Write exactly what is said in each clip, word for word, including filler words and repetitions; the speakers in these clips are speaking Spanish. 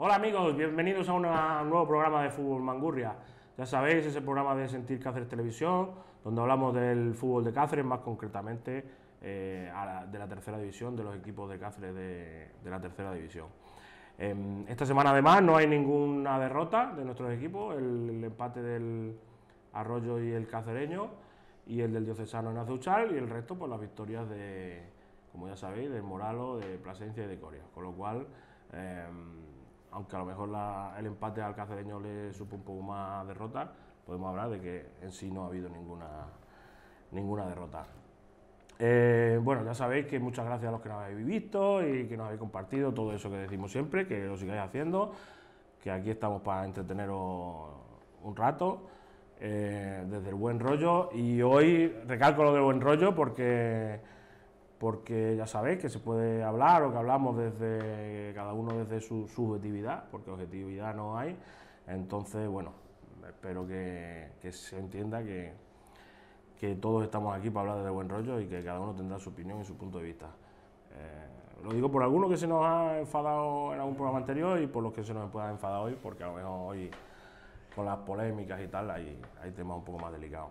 Hola amigos, bienvenidos a, una, a un nuevo programa de Fútbol Mangurria. Ya sabéis, ese programa de Sentir Cáceres Televisión, donde hablamos del fútbol de Cáceres, más concretamente eh, a la, de la tercera división, de los equipos de Cáceres de, de la tercera división. Eh, esta semana además no hay ninguna derrota de nuestros equipos, el, el empate del Arroyo y el Cacereño y el del Diocesano en Azuchal, y el resto pues las victorias de, como ya sabéis, del Moralo, de Plasencia y de Coria, con lo cual eh, aunque a lo mejor la, el empate al Cacereño le supo un poco más derrota, podemos hablar de que en sí no ha habido ninguna, ninguna derrota. Eh, bueno, ya sabéis que muchas gracias a los que nos habéis visto y que nos habéis compartido todo eso que decimos siempre, que lo sigáis haciendo, que aquí estamos para entreteneros un rato, eh, desde el buen rollo, y hoy recalco lo del buen rollo porque... porque ya sabéis que se puede hablar o que hablamos desde cada uno desde su subjetividad, porque objetividad no hay. Entonces, bueno, espero que, que se entienda que, que todos estamos aquí para hablar de buen rollo y que cada uno tendrá su opinión y su punto de vista. Eh, lo digo por algunos que se nos ha enfadado en algún programa anterior y por los que se nos pueda enfadar hoy, porque a lo mejor hoy con las polémicas y tal hay, hay temas un poco más delicados.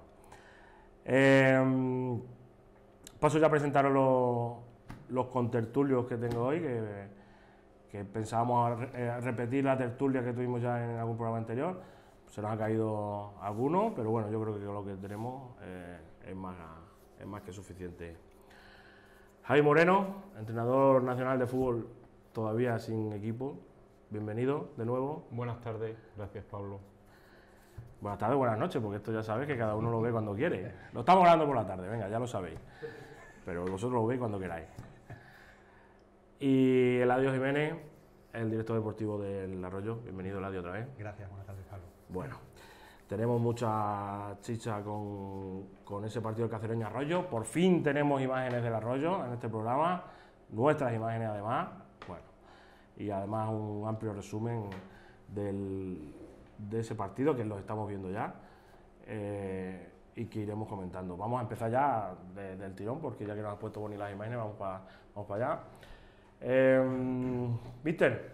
Eh, Paso ya a presentaros los, los contertulios que tengo hoy, que, que pensábamos a repetir la tertulia que tuvimos ya en algún programa anterior. Se nos ha caído algunos, pero bueno, yo creo que lo que tenemos eh, es, más, es más que suficiente. Javi Moreno, entrenador nacional de fútbol todavía sin equipo, bienvenido de nuevo. Buenas tardes, gracias Pablo. Buenas tardes, buenas noches, porque esto ya sabéis que cada uno lo ve cuando quiere. Lo estamos hablando por la tarde, venga, ya lo sabéis. Pero vosotros lo veis cuando queráis. Y Eladio Jiménez, el director deportivo del Arroyo. Bienvenido, Eladio, otra vez. Gracias, buenas tardes, Pablo. Bueno, tenemos mucha chicha con, con ese partido del Cacereño Arroyo. Por fin tenemos imágenes del Arroyo en este programa, nuestras imágenes además. Bueno, y además un amplio resumen del, de ese partido, que lo estamos viendo ya. Eh, y que iremos comentando. Vamos a empezar ya de, del tirón, porque ya que nos has puesto bonitas las imágenes, vamos para vamos para allá. Eh, Víctor,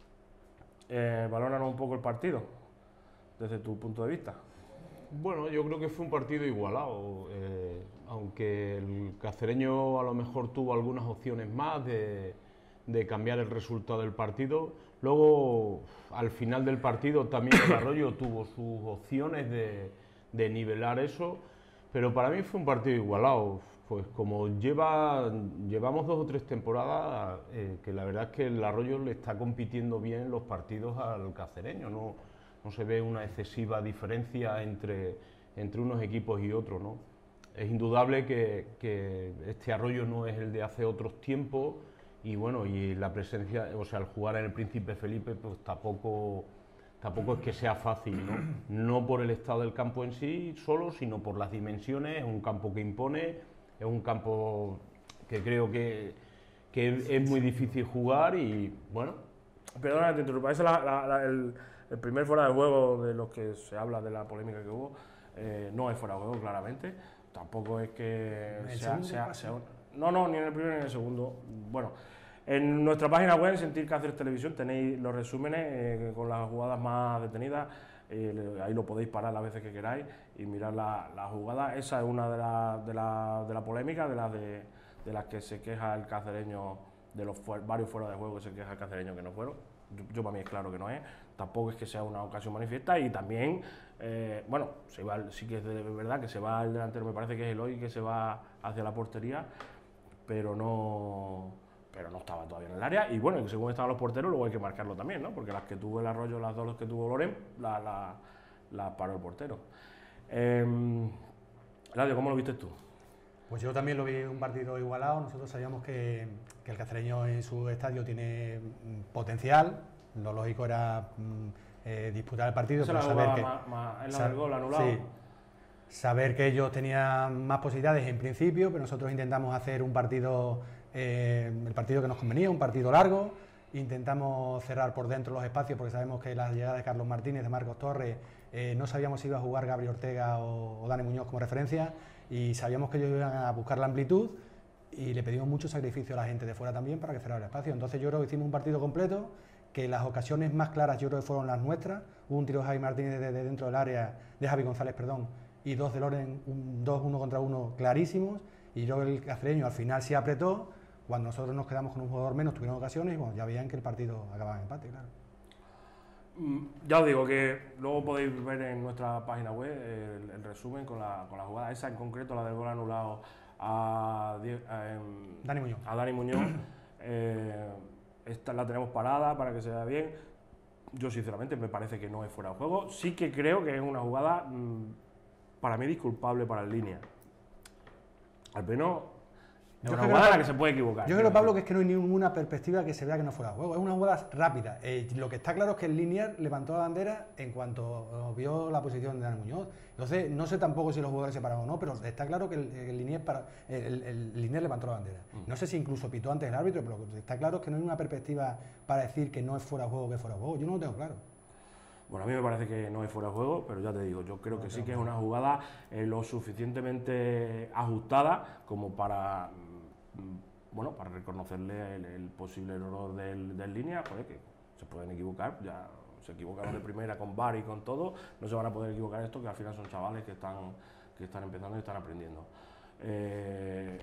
eh, valóranos un poco el partido, desde tu punto de vista. Bueno, yo creo que fue un partido igualado, eh, aunque el Cacereño a lo mejor tuvo algunas opciones más de, de cambiar el resultado del partido. Luego, al final del partido, también el Arroyo tuvo sus opciones de de nivelar eso, pero para mí fue un partido igualado, pues como lleva llevamos dos o tres temporadas, eh, que la verdad es que el Arroyo le está compitiendo bien los partidos al Cacereño, no, no se ve una excesiva diferencia entre, entre unos equipos y otros, ¿no? Es indudable que, que este Arroyo no es el de hace otros tiempos, y bueno, y la presencia, o sea, al jugar en el Príncipe Felipe, pues tampoco... Tampoco es que sea fácil, ¿no? No por el estado del campo en sí solo, sino por las dimensiones. Es un campo que impone, es un campo que creo que, que es muy difícil jugar y, bueno... Perdona, te interrumpa, ese es la, la, la, el, el primer fuera de juego de los que se habla de la polémica que hubo. Eh, no es fuera de juego, claramente. Tampoco es que sea, sea, sea... No, no, ni en el primero ni en el segundo. Bueno... En nuestra página web, Sentir Cáceres Televisión, tenéis los resúmenes eh, con las jugadas más detenidas, eh, ahí lo podéis parar las veces que queráis y mirar la, la jugada. Esa es una de las de la, de la polémica, de las de, de las que se queja el cacereño, de los fu varios fuera de juego que se queja el cacereño que no fueron. Yo, yo para mí es claro que no es, tampoco es que sea una ocasión manifiesta, y también, eh, bueno, se va, sí que es de verdad que se va el delantero, me parece que es Eloy que se va hacia la portería, pero no... pero no estaba todavía en el área, y bueno, según estaban los porteros, luego hay que marcarlo también, ¿no? Porque las que tuvo el Arroyo, las dos que tuvo Loren, las la, la paró el portero. Eh, Ladio, ¿cómo lo viste tú? Pues yo también lo vi un partido igualado. Nosotros sabíamos que, que el Cacereño en su estadio tiene potencial, lo lógico era eh, disputar el partido, pero saber que... Más, más, en la del gol anulado. Sí, saber que ellos tenían más posibilidades en principio, pero nosotros intentamos hacer un partido, eh, el partido que nos convenía, un partido largo. Intentamos cerrar por dentro los espacios porque sabemos que la llegada de Carlos Martínez, de Marcos Torres, eh, no sabíamos si iba a jugar Gabriel Ortega o, o Dani Muñoz como referencia, y sabíamos que ellos iban a buscar la amplitud, y le pedimos mucho sacrificio a la gente de fuera también para que cerrara el espacio. Entonces yo creo que hicimos un partido completo que las ocasiones más claras yo creo que fueron las nuestras. Hubo un tiro de Javi Martínez de, de dentro del área, de Javi González, perdón, y dos de Loren, un, dos uno contra uno clarísimos, y yo el cacereño al final sí apretó. Cuando nosotros nos quedamos con un jugador menos, tuvieron ocasiones y bueno, ya veían que el partido acababa en empate, claro. Ya os digo que luego podéis ver en nuestra página web el, el resumen con la, con la jugada, esa en concreto, la del gol anulado a, a, Dani Muñoz. a Dani Muñoz. eh, esta la tenemos parada para que se vea bien. Yo sinceramente me parece que no es fuera de juego. Sí que creo que es una jugada mmm, para mí disculpable para el línea. Al menos es Yo una creo jugada en que- la que se puede equivocar. Yo creo, Pablo, que es que no hay ninguna perspectiva que se vea que no fuera de juego. Es una jugada rápida. Eh, lo que está claro es que el Linier levantó la bandera en cuanto vio la posición de Dani Muñoz. Entonces, no sé tampoco si los jugadores se pararon o no, pero está claro que el, el, Linier, para, el, el Linier levantó la bandera. No sé si incluso pitó antes el árbitro, pero lo que está claro es que no hay una perspectiva para decir que no es fuera de juego o que es fuera de juego. Yo no lo tengo claro. Bueno, a mí me parece que no es fuera de juego, pero ya te digo, yo creo que sí que es una jugada eh, lo suficientemente ajustada como para, mm, bueno, para reconocerle el, el posible error del, del línea, joder, que se pueden equivocar, ya se equivocaron de primera con V A R y con todo, no se van a poder equivocar esto, que al final son chavales que están, que están empezando y están aprendiendo. Eh,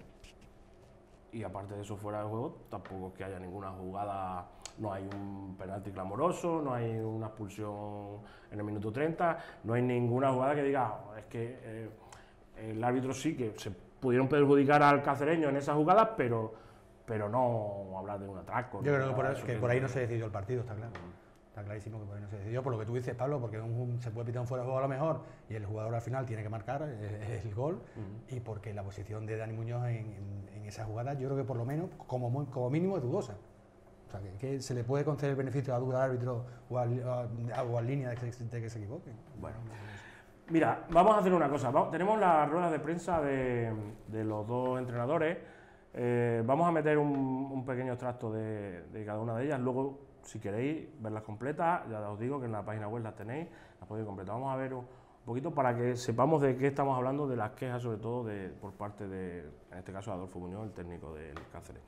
y aparte de eso, fuera de juego, tampoco es que haya ninguna jugada. No hay un penalti clamoroso, no hay una expulsión en el minuto treinta, no hay ninguna jugada que diga, oh, es que eh, el árbitro sí que se pudieron perjudicar al cacereño en esas jugadas, pero, pero no hablar de un atraco. Yo no, creo que por, nada de eso que por ahí no se decidió el partido, está claro. Está clarísimo que por ahí no se decidió, por lo que tú dices, Pablo, porque un, un- se puede pitar un fuera de juego a lo mejor y el jugador al final tiene que marcar eh, el gol, uh-huh. Y porque la posición de Dani Muñoz en, en, en esa jugada yo creo que por lo menos, como, muy, como mínimo, es dudosa. O sea, que, que se le puede conceder el beneficio a la duda al árbitro o al, a, o al línea de que, de que se equivoque. Bueno, mira, vamos a hacer una cosa. Vamos, tenemos las ruedas de prensa de, de los dos entrenadores. Eh, vamos a meter un, un pequeño extracto de, de cada una de ellas. Luego, si queréis verlas completas, ya os digo que en la página web las tenéis, las podéis completar. Vamos a ver un poquito para que sepamos de qué estamos hablando, de las quejas, sobre todo de, por parte de, en este caso, Adolfo Muñoz, el técnico del cacereño.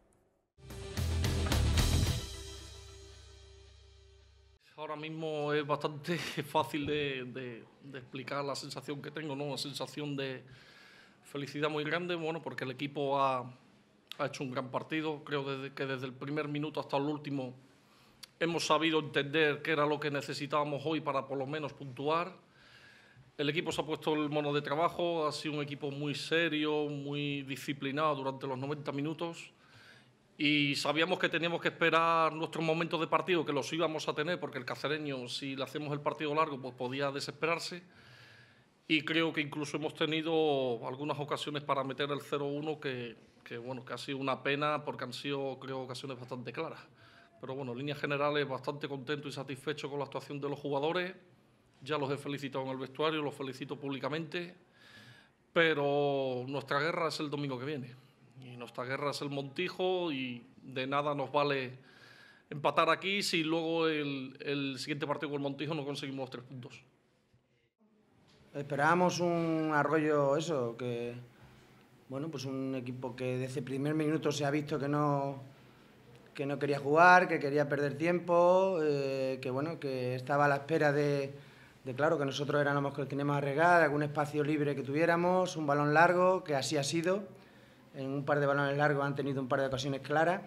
Ahora mismo es bastante fácil de, de, de explicar la sensación que tengo, ¿no? Una sensación de felicidad muy grande, bueno, porque el equipo ha, ha hecho un gran partido. Creo desde, que desde el primer minuto hasta el último hemos sabido entender qué era lo que necesitábamos hoy para por lo menos puntuar. El equipo se ha puesto el mono de trabajo, ha sido un equipo muy serio, muy disciplinado durante los noventa minutos. Y sabíamos que teníamos que esperar nuestros momentos de partido, que los íbamos a tener, porque el cacereño, si le hacemos el partido largo, pues podía desesperarse. Y creo que incluso hemos tenido algunas ocasiones para meter el cero uno, que, que, bueno, que ha sido una pena, porque han sido, creo, ocasiones bastante claras. Pero bueno, en líneas generales, bastante contento y satisfecho con la actuación de los jugadores. Ya los he felicitado en el vestuario, los felicito públicamente. Pero nuestra guerra es el domingo que viene. Y nuestra guerra es el Montijo y de nada nos vale empatar aquí si luego el, el siguiente partido con el Montijo no conseguimos los tres puntos. Esperábamos un Arroyo, eso, que bueno, pues un equipo que desde el primer minuto se ha visto que no, que no quería jugar, que quería perder tiempo, eh, que bueno, que estaba a la espera de, de claro, que nosotros éramos los que teníamos a arriesgar, algún espacio libre que tuviéramos, un balón largo, que así ha sido. En un par de balones largos han tenido un par de ocasiones claras.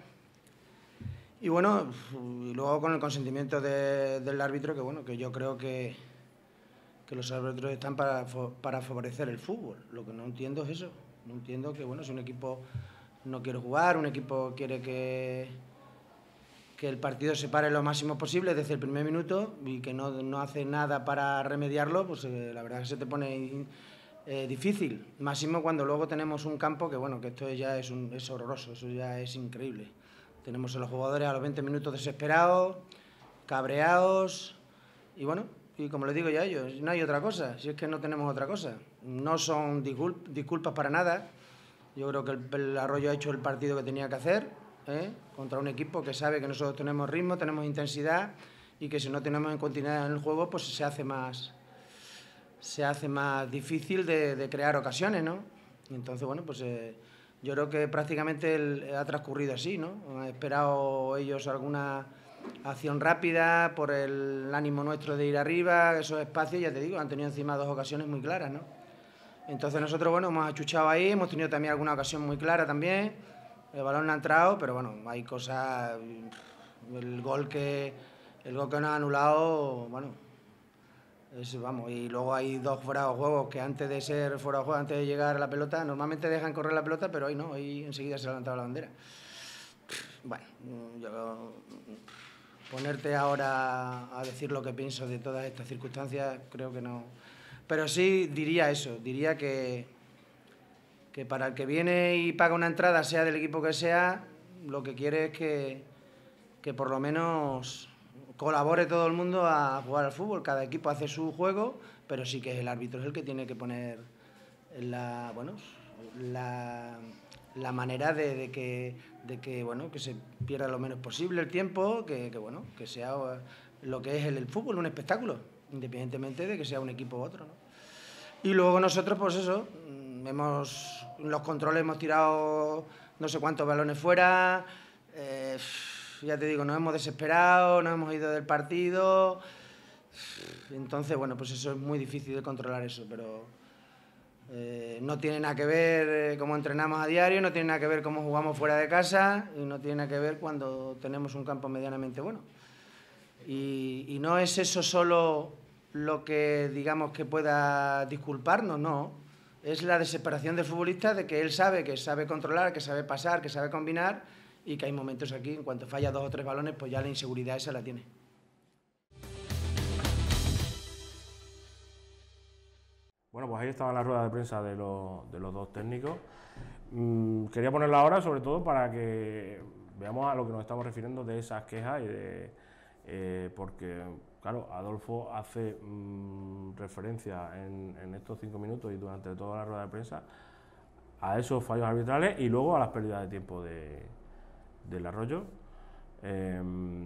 Y bueno, y luego con el consentimiento de, del árbitro, que bueno, que yo creo que, que los árbitros están para, para favorecer el fútbol. Lo que no entiendo es eso. No entiendo que, bueno, si un equipo no quiere jugar, un equipo quiere que, que el partido se pare lo máximo posible desde el primer minuto y que no, no hace nada para remediarlo, pues eh, la verdad es que se te pone Eh, difícil, máximo cuando luego tenemos un campo que bueno, que esto ya es, un, es horroroso, eso ya es increíble. Tenemos a los jugadores a los veinte minutos desesperados, cabreados y bueno, y como les digo ya a ellos, no hay otra cosa, si es que no tenemos otra cosa. No son disculp disculpas para nada, yo creo que el, el Arroyo ha hecho el partido que tenía que hacer, ¿eh? Contra un equipo que sabe que nosotros tenemos ritmo, tenemos intensidad y que si no tenemos en continuidad en el juego pues se hace más... se hace más difícil de, de crear ocasiones, ¿no? Y entonces, bueno, pues eh, yo creo que prácticamente el, ha transcurrido así, ¿no? Han esperado ellos alguna, acción rápida, por el ánimo nuestro de ir arriba, esos espacios, ya te digo, han tenido encima dos ocasiones muy claras, ¿no? Entonces nosotros, bueno, hemos achuchado ahí, hemos tenido también alguna ocasión muy clara también, el balón no ha entrado, pero bueno, hay cosas, el gol que, el gol que nos ha anulado, bueno, es, vamos, y luego hay dos fuera de juego que antes de ser fuera de juego, antes de llegar a la pelota, normalmente dejan correr la pelota, pero hoy no, hoy enseguida se ha levantado la bandera. Bueno, yo, ponerte ahora a decir lo que pienso de todas estas circunstancias, creo que no. Pero sí diría eso, diría que, que para el que viene y paga una entrada, sea del equipo que sea, lo que quiere es que, que por lo menos colabore todo el mundo a jugar al fútbol. Cada equipo hace su juego, pero sí que el árbitro es el que tiene que poner la, bueno, la, la manera de, de, que, de que, bueno, que se pierda lo menos posible el tiempo, que, que, bueno, que sea lo que es el, el fútbol, un espectáculo, independientemente de que sea un equipo u otro, ¿no? Y luego nosotros, pues eso, hemos, en los controles hemos tirado no sé cuántos balones fuera, eh, ya te digo, nos hemos desesperado, nos hemos ido del partido, entonces, bueno, pues eso es muy difícil de controlar eso, pero eh, no tiene nada que ver eh, cómo entrenamos a diario, no tiene nada que ver cómo jugamos fuera de casa y no tiene nada que ver cuando tenemos un campo medianamente bueno. Y, y no es eso solo lo que, digamos, que pueda disculparnos, no. Es la desesperación del futbolista de que él sabe que sabe controlar, que sabe pasar, que sabe combinar y que hay momentos aquí, en cuanto falla dos o tres balones, pues ya la inseguridad esa la tiene. Bueno, pues ahí estaba la rueda de prensa de los, de los dos técnicos. Mm, quería ponerla ahora, sobre todo, para que veamos a lo que nos estamos refiriendo de esas quejas y de... Eh, porque, claro, Adolfo hace mmm, referencia en, en estos cinco minutos y durante toda la rueda de prensa a esos fallos arbitrales y luego a las pérdidas de tiempo de, del Arroyo. Eh,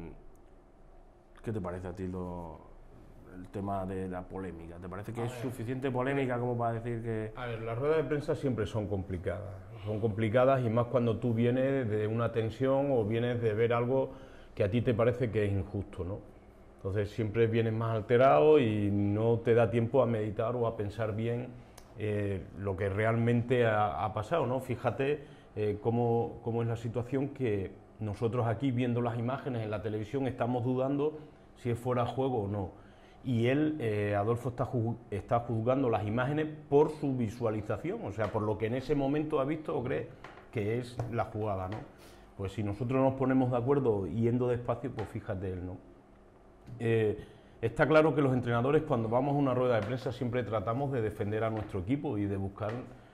¿Qué te parece a ti lo, el tema de la polémica? ¿Te parece que a es ver, suficiente polémica como para decir que...? A ver, las ruedas de prensa siempre son complicadas, son complicadas y más cuando tú vienes de una tensión o vienes de ver algo que a ti te parece que es injusto, ¿no? Entonces siempre vienes más alterado y no te da tiempo a meditar o a pensar bien eh, lo que realmente ha, ha pasado, ¿no? Fíjate eh, cómo, cómo es la situación que nosotros aquí viendo las imágenes en la televisión estamos dudando si es fuera de juego o no. Y él, eh, Adolfo, está, ju está juzgando las imágenes por su visualización, o sea, por lo que en ese momento ha visto o cree que es la jugada, ¿no? Pues si nosotros nos ponemos de acuerdo yendo despacio, pues fíjate él, ¿no? Eh, está claro que los entrenadores cuando vamos a una rueda de prensa siempre tratamos de defender a nuestro equipo y de buscar,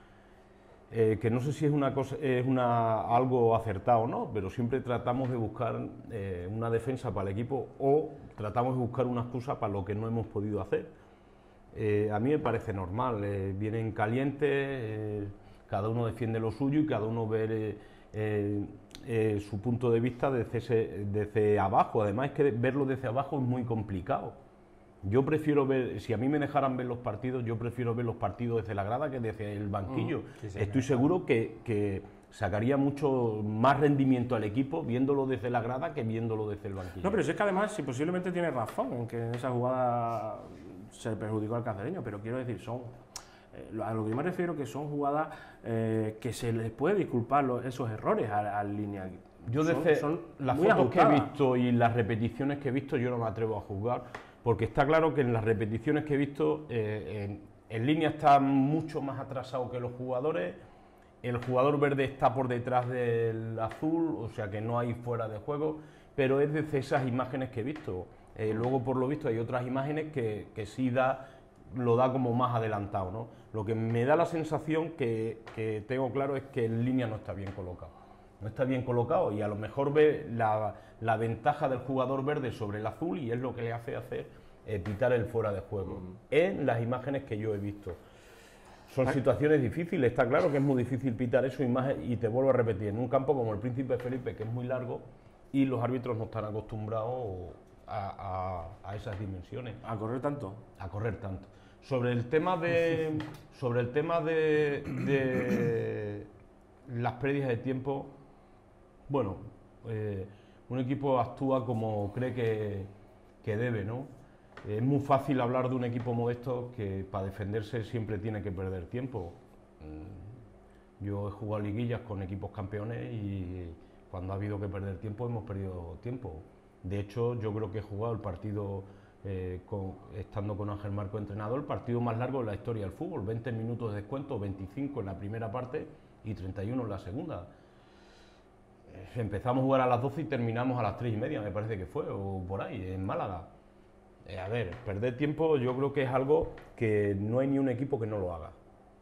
eh, que no sé si es una cosa, es una, algo acertado o no, pero siempre tratamos de buscar eh, una defensa para el equipo o tratamos de buscar una excusa para lo que no hemos podido hacer. Eh, a mí me parece normal, eh, vienen calientes, eh, cada uno defiende lo suyo y cada uno ve... Eh, eh, Eh, su punto de vista desde, ese, desde abajo. Además es que verlo desde abajo es muy complicado. Yo prefiero ver, si a mí me dejaran ver los partidos, yo prefiero ver los partidos desde la grada que desde el banquillo. Mm, sí, sí, Estoy sí, seguro que, que sacaría mucho más rendimiento al equipo viéndolo desde la grada que viéndolo desde el banquillo. No, pero es que además, si posiblemente tiene razón en que en esa jugada se perjudicó al cacereño, pero quiero decir, son... A lo que yo me refiero que son jugadas eh, que se les puede disculpar los, esos errores al, al línea. Yo desde son, son las fotos ajustadas que he visto y las repeticiones que he visto yo no me atrevo a juzgar, porque está claro que en las repeticiones que he visto eh, en, en línea está mucho más atrasado que los jugadores, el jugador verde está por detrás del azul, o sea que no hay fuera de juego, pero es desde esas imágenes que he visto. Eh, luego por lo visto hay otras imágenes que, que sí da... lo da como más adelantado, ¿no? Lo que me da la sensación que, que tengo claro es que en línea no está bien colocado. No está bien colocado y a lo mejor ve la, la ventaja del jugador verde sobre el azul y es lo que le hace hacer eh, pitar el fuera de juego. Mm. En las imágenes que yo he visto. Son situaciones difíciles, está claro que es muy difícil pitar eso y te vuelvo a repetir, en un campo como el Príncipe Felipe, que es muy largo y los árbitros no están acostumbrados a, a, a esas dimensiones. ¿A correr tanto? A correr tanto. Sobre el tema de, sobre el tema de, de las pérdidas de tiempo, bueno, eh, un equipo actúa como cree que, que debe, ¿no? Es muy fácil hablar de un equipo modesto que para defenderse siempre tiene que perder tiempo. Yo he jugado liguillas con equipos campeones y cuando ha habido que perder tiempo hemos perdido tiempo. De hecho, yo creo que he jugado el partido, eh, con, estando con Ángel Marco entrenador, el partido más largo de la historia del fútbol, veinte minutos de descuento, veinticinco en la primera parte y treinta y uno en la segunda. Empezamos a jugar a las doce y terminamos a las tres y media, me parece que fue, o por ahí, en Málaga. Eh, a ver, perder tiempo yo creo que es algo que no hay ni un equipo que no lo haga.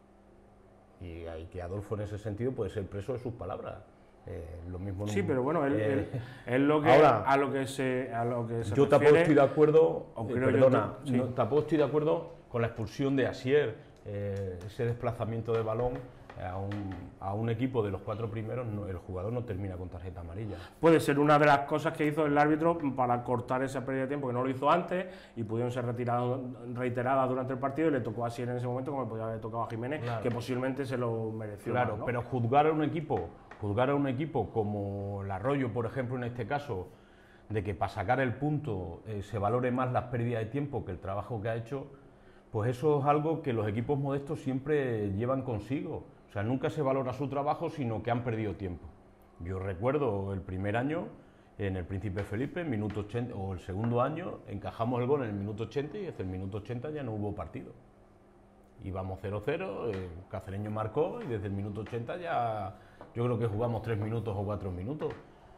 Y hay que Adolfo en ese sentido puede ser preso de sus palabras. Eh, lo mismo sí, no, pero bueno, él, eh, él, él lo que, ahora, a lo que se, a lo que se yo refiere, tampoco estoy de acuerdo, eh, perdona, te, sí. no, tampoco estoy de acuerdo con la expulsión de Asier, eh, ese desplazamiento de balón a un, a un equipo de los cuatro primeros, no, el jugador no termina con tarjeta amarilla. Puede ser una de las cosas que hizo el árbitro para cortar esa pérdida de tiempo, que no lo hizo antes y pudieron ser retiradas, reiteradas durante el partido y le tocó así en ese momento como le podía haber tocado a Jiménez, claro, que posiblemente se lo mereció. Claro, más, ¿no? Pero juzgar a un equipo, juzgar a un equipo como el Arroyo, por ejemplo, en este caso, de que para sacar el punto eh, se valore más las pérdidas de tiempo que el trabajo que ha hecho, pues eso es algo que los equipos modestos siempre llevan consigo. O sea, nunca se valora su trabajo, sino que han perdido tiempo. Yo recuerdo el primer año, en el Príncipe Felipe, en minuto ochenta, o el segundo año, encajamos el gol en el minuto ochenta y desde el minuto ochenta ya no hubo partido. Íbamos cero cero, el Cacereño marcó y desde el minuto ochenta ya yo creo que jugamos tres minutos o cuatro minutos.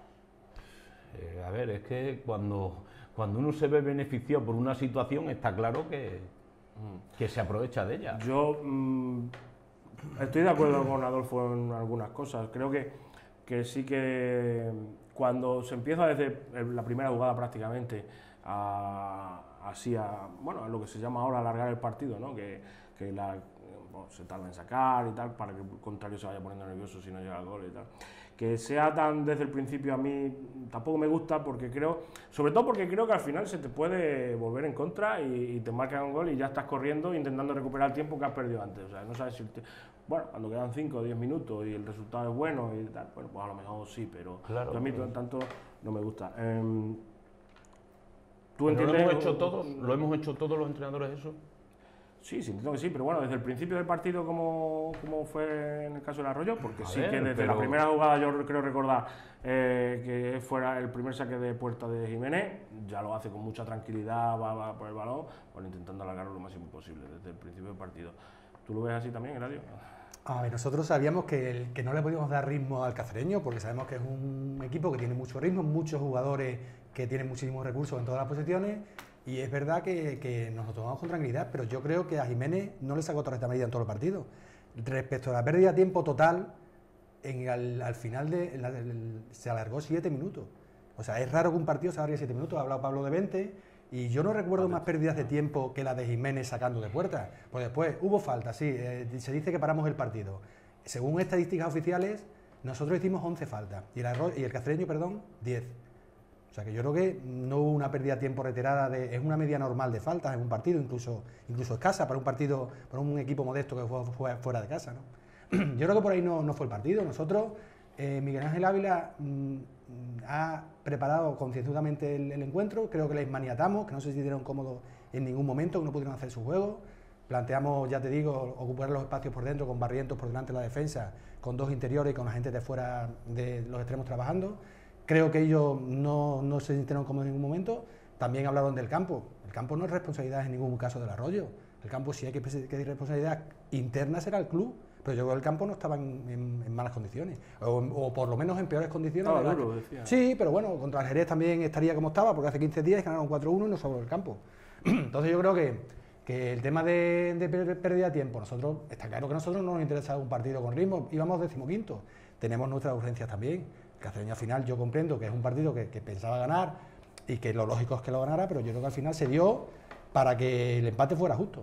Eh, a ver, es que cuando, cuando uno se ve beneficiado por una situación, está claro que, que se aprovecha de ella. Yo... Mmm... Estoy de acuerdo con Adolfo en algunas cosas. Creo que, que sí que cuando se empieza desde la primera jugada prácticamente a, así a, bueno, a lo que se llama ahora alargar el partido, ¿no? que, que la, bueno, se tarda en sacar y tal, para que el contrario se vaya poniendo nervioso si no llega el gol y tal. Que sea tan desde el principio a mí tampoco me gusta porque creo, sobre todo porque creo que al final se te puede volver en contra y, y te marcan un gol y ya estás corriendo intentando recuperar el tiempo que has perdido antes. O sea, no sabes si te, bueno, cuando quedan cinco o diez minutos y el resultado es bueno y tal, bueno, pues a lo mejor sí, pero claro, a mí claro. tanto no me gusta. Eh, ¿Tú entiendes? ¿Lo hemos hecho todos? ¿Lo hemos hecho todos los entrenadores eso? Sí, sí, entiendo que sí, pero bueno, desde el principio del partido, como, como fue en el caso del Arroyo, porque a sí ver, que desde pero... la primera jugada yo creo recordar eh, que fuera el primer saque de puerta de Jiménez, ya lo hace con mucha tranquilidad, va, va por el balón, bueno, intentando alargarlo lo máximo posible desde el principio del partido. ¿Tú lo ves así también, Eladio? A ver, nosotros sabíamos que, el, que no le podíamos dar ritmo al Cacereño, porque sabemos que es un equipo que tiene mucho ritmo, muchos jugadores que tienen muchísimos recursos en todas las posiciones. Y es verdad que, que nos lo tomamos con tranquilidad, pero yo creo que a Jiménez no le sacó tarjeta amarilla en todo el partido. Respecto a la pérdida de tiempo total, en el, al final de, la, el, se alargó siete minutos. O sea, es raro que un partido se alargue siete minutos. Ha hablado Pablo de veinte y yo no recuerdo más pérdidas de tiempo que la de Jiménez sacando de puerta. Pues después hubo falta, sí, eh, se dice que paramos el partido. Según estadísticas oficiales, nosotros hicimos once faltas y el, Arroyo, y el Cacereño, perdón, diez. O sea que yo creo que no hubo una pérdida de tiempo reiterada, de, es una media normal de faltas en un partido, incluso, incluso escasa para un partido, para un equipo modesto que juega fuera de casa, ¿no? Yo creo que por ahí no, no fue el partido. Nosotros, eh, Miguel Ángel Ávila mmm, ha preparado concienzudamente el, el encuentro, creo que les maniatamos, que no se sintieron cómodos en ningún momento, que no pudieron hacer su juego. Planteamos, ya te digo, ocupar los espacios por dentro con Barrientos por delante de la defensa, con dos interiores y con la gente de fuera de los extremos trabajando. Creo que ellos no, no se sintieron cómodos en ningún momento. También hablaron del campo. El campo no es responsabilidad en ningún caso del Arroyo. El campo, si hay que, que hay responsabilidad interna, será el club. Pero yo creo que el campo no estaba en, en, en malas condiciones. O, o por lo menos en peores condiciones. Estaba duro, decía. Sí, pero bueno, contra el Jerez también estaría como estaba, porque hace quince días ganaron cuatro uno y no sobró el campo. Entonces yo creo que, que el tema de, de pérdida de tiempo, nosotros, está claro que a nosotros no nos interesa un partido con ritmo. Íbamos decimoquinto. Tenemos nuestras urgencias también. Cacereño al final yo comprendo que es un partido que, que pensaba ganar y que lo lógico es que lo ganara, pero yo creo que al final se dio para que el empate fuera justo.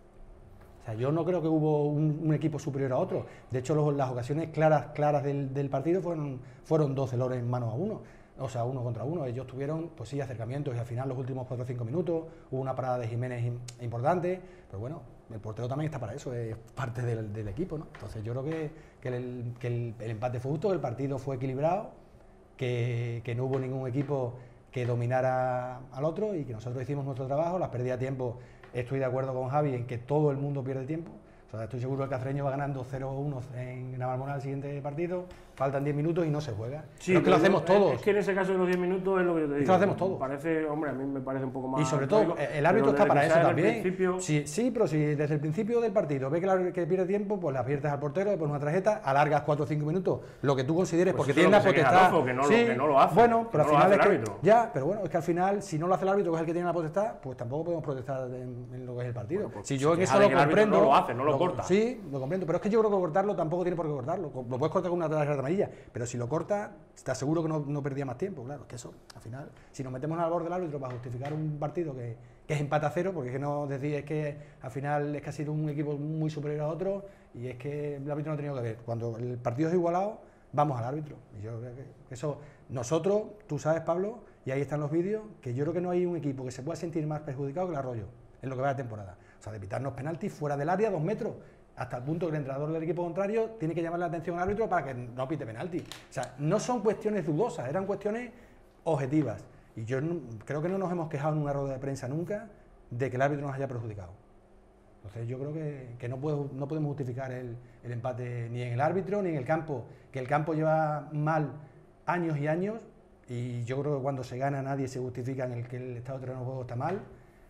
O sea, yo no creo que hubo un, un equipo superior a otro. De hecho, los, las ocasiones claras claras del, del partido fueron, fueron dos celores mano a uno, o sea, uno contra uno. Ellos tuvieron, pues sí, acercamientos y al final los últimos cuatro o cinco minutos hubo una parada de Jiménez importante, pero bueno, el portero también está para eso, es parte del, del equipo, ¿no? Entonces yo creo que, que, el, que el, el empate fue justo, el partido fue equilibrado que, que no hubo ningún equipo que dominara al otro y que nosotros hicimos nuestro trabajo. Las pérdidas de tiempo, estoy de acuerdo con Javi en que todo el mundo pierde tiempo. O sea, estoy seguro que el Cacereño va ganando cero uno en Navalmoral el siguiente partido, faltan diez minutos y no se juega. Sí, pero es que lo hacemos todos. Es que en ese caso de los diez minutos es lo que yo te digo. Es que lo hacemos todos. Parece, hombre, a mí me parece un poco más... Y sobre todo, el árbitro está para eso también. Principio... Sí, sí, pero si desde el principio del partido ve que, la, que pierde tiempo, pues le adviertes al portero, le pones una tarjeta, alargas cuatro o cinco minutos, lo que tú consideres, pues porque tienes la potestad. Adolfo, que, no, sí, que no lo hace. Bueno, pero no al final es que, árbitro. ya, pero bueno, es que al final, si no lo hace el árbitro, que es el que tiene la potestad, pues tampoco podemos protestar en, en lo que es el partido. Bueno, pues si yo en eso lo comprendo... No lo hace, no lo, lo corta. Sí, lo comprendo, pero es que yo creo que cortarlo tampoco tiene por qué cortarlo. Lo puedes cortar con una tarjeta amarilla, pero si lo corta, te aseguro que no, no perdía más tiempo. Claro, es que eso, al final, si nos metemos al borde del árbitro para justificar un partido que, que es empate a cero, porque es que no decís es que al final es que ha sido un equipo muy superior a otro y es que el árbitro no ha tenido que ver. Cuando el partido es igualado, vamos al árbitro. Y yo creo que eso, nosotros, tú sabes, Pablo, y ahí están los vídeos, que yo creo que no hay un equipo que se pueda sentir más perjudicado que el Arroyo en lo que va de temporada. O sea, de evitarnos penaltis fuera del área, dos metros. Hasta el punto que el entrenador del equipo contrario tiene que llamar la atención al árbitro para que no pite penalti. O sea, no son cuestiones dudosas, eran cuestiones objetivas. Y yo no, creo que no nos hemos quejado en una rueda de prensa nunca de que el árbitro nos haya perjudicado. Entonces yo creo que, que no, puedo, no podemos justificar el, el empate ni en el árbitro ni en el campo, que el campo lleva mal años y años, y yo creo que cuando se gana nadie se justifica en el que el estado de terreno de juego está mal,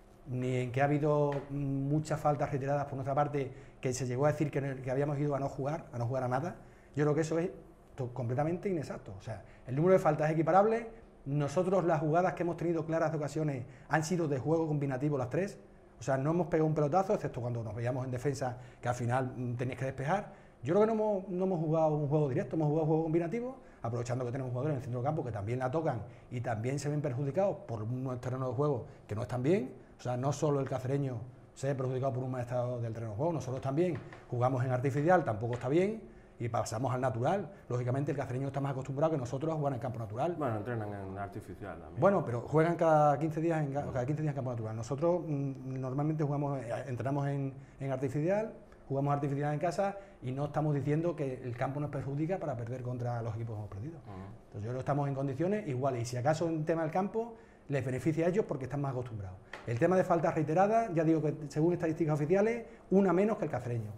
ni en que ha habido muchas faltas retiradas por nuestra parte, que se llegó a decir que, que habíamos ido a no jugar, a no jugar a nada. Yo creo que eso es completamente inexacto. O sea, el número de faltas es equiparable. Nosotros las jugadas que hemos tenido claras de ocasiones han sido de juego combinativo las tres. O sea, no hemos pegado un pelotazo, excepto cuando nos veíamos en defensa, que al final tenías que despejar. Yo creo que no hemos, no hemos jugado un juego directo, hemos jugado un juego combinativo, aprovechando que tenemos jugadores en el centro del campo que también la tocan y también se ven perjudicados por un terreno de juego que no están bien. O sea, no solo el cacereño se ve perjudicado por un mal estado del terreno de juego, nosotros también jugamos en artificial, tampoco está bien, y pasamos al natural. Lógicamente el cacereño está más acostumbrado que nosotros a jugar en campo natural. Bueno, entrenan en artificial también. Bueno, pero juegan cada quince días en, cada quince días en campo natural. Nosotros mmm, normalmente jugamos, entrenamos en, en artificial, jugamos artificial en casa y no estamos diciendo que el campo nos perjudica para perder contra los equipos que hemos perdido. Uh-huh. Entonces yo creo que estamos en condiciones iguales, y si acaso en tema del campo les beneficia a ellos porque están más acostumbrados. El tema de faltas reiteradas, ya digo que según estadísticas oficiales, una menos que el cacereño.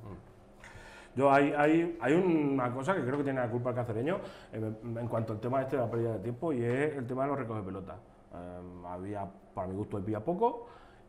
Yo hay, hay, hay una cosa que creo que tiene la culpa el cacereño en, en cuanto al tema este de la pérdida de tiempo, y es el tema de los recoge pelotas. Eh, había, para mi gusto, había poco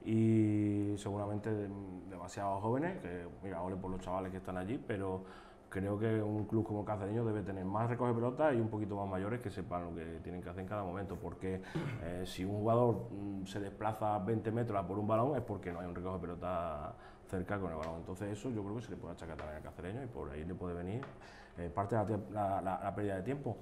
y seguramente de, demasiados jóvenes, que mira, ole por los chavales que están allí, pero creo que un club como Cacereño debe tener más recoge pelotas y un poquito más mayores que sepan lo que tienen que hacer en cada momento, porque eh, si un jugador mm, se desplaza veinte metros a por un balón es porque no hay un recoge pelota cerca con el balón. Entonces eso yo creo que se le puede achacar también al Cacereño y por ahí le puede venir eh, parte de la, la, la pérdida de tiempo.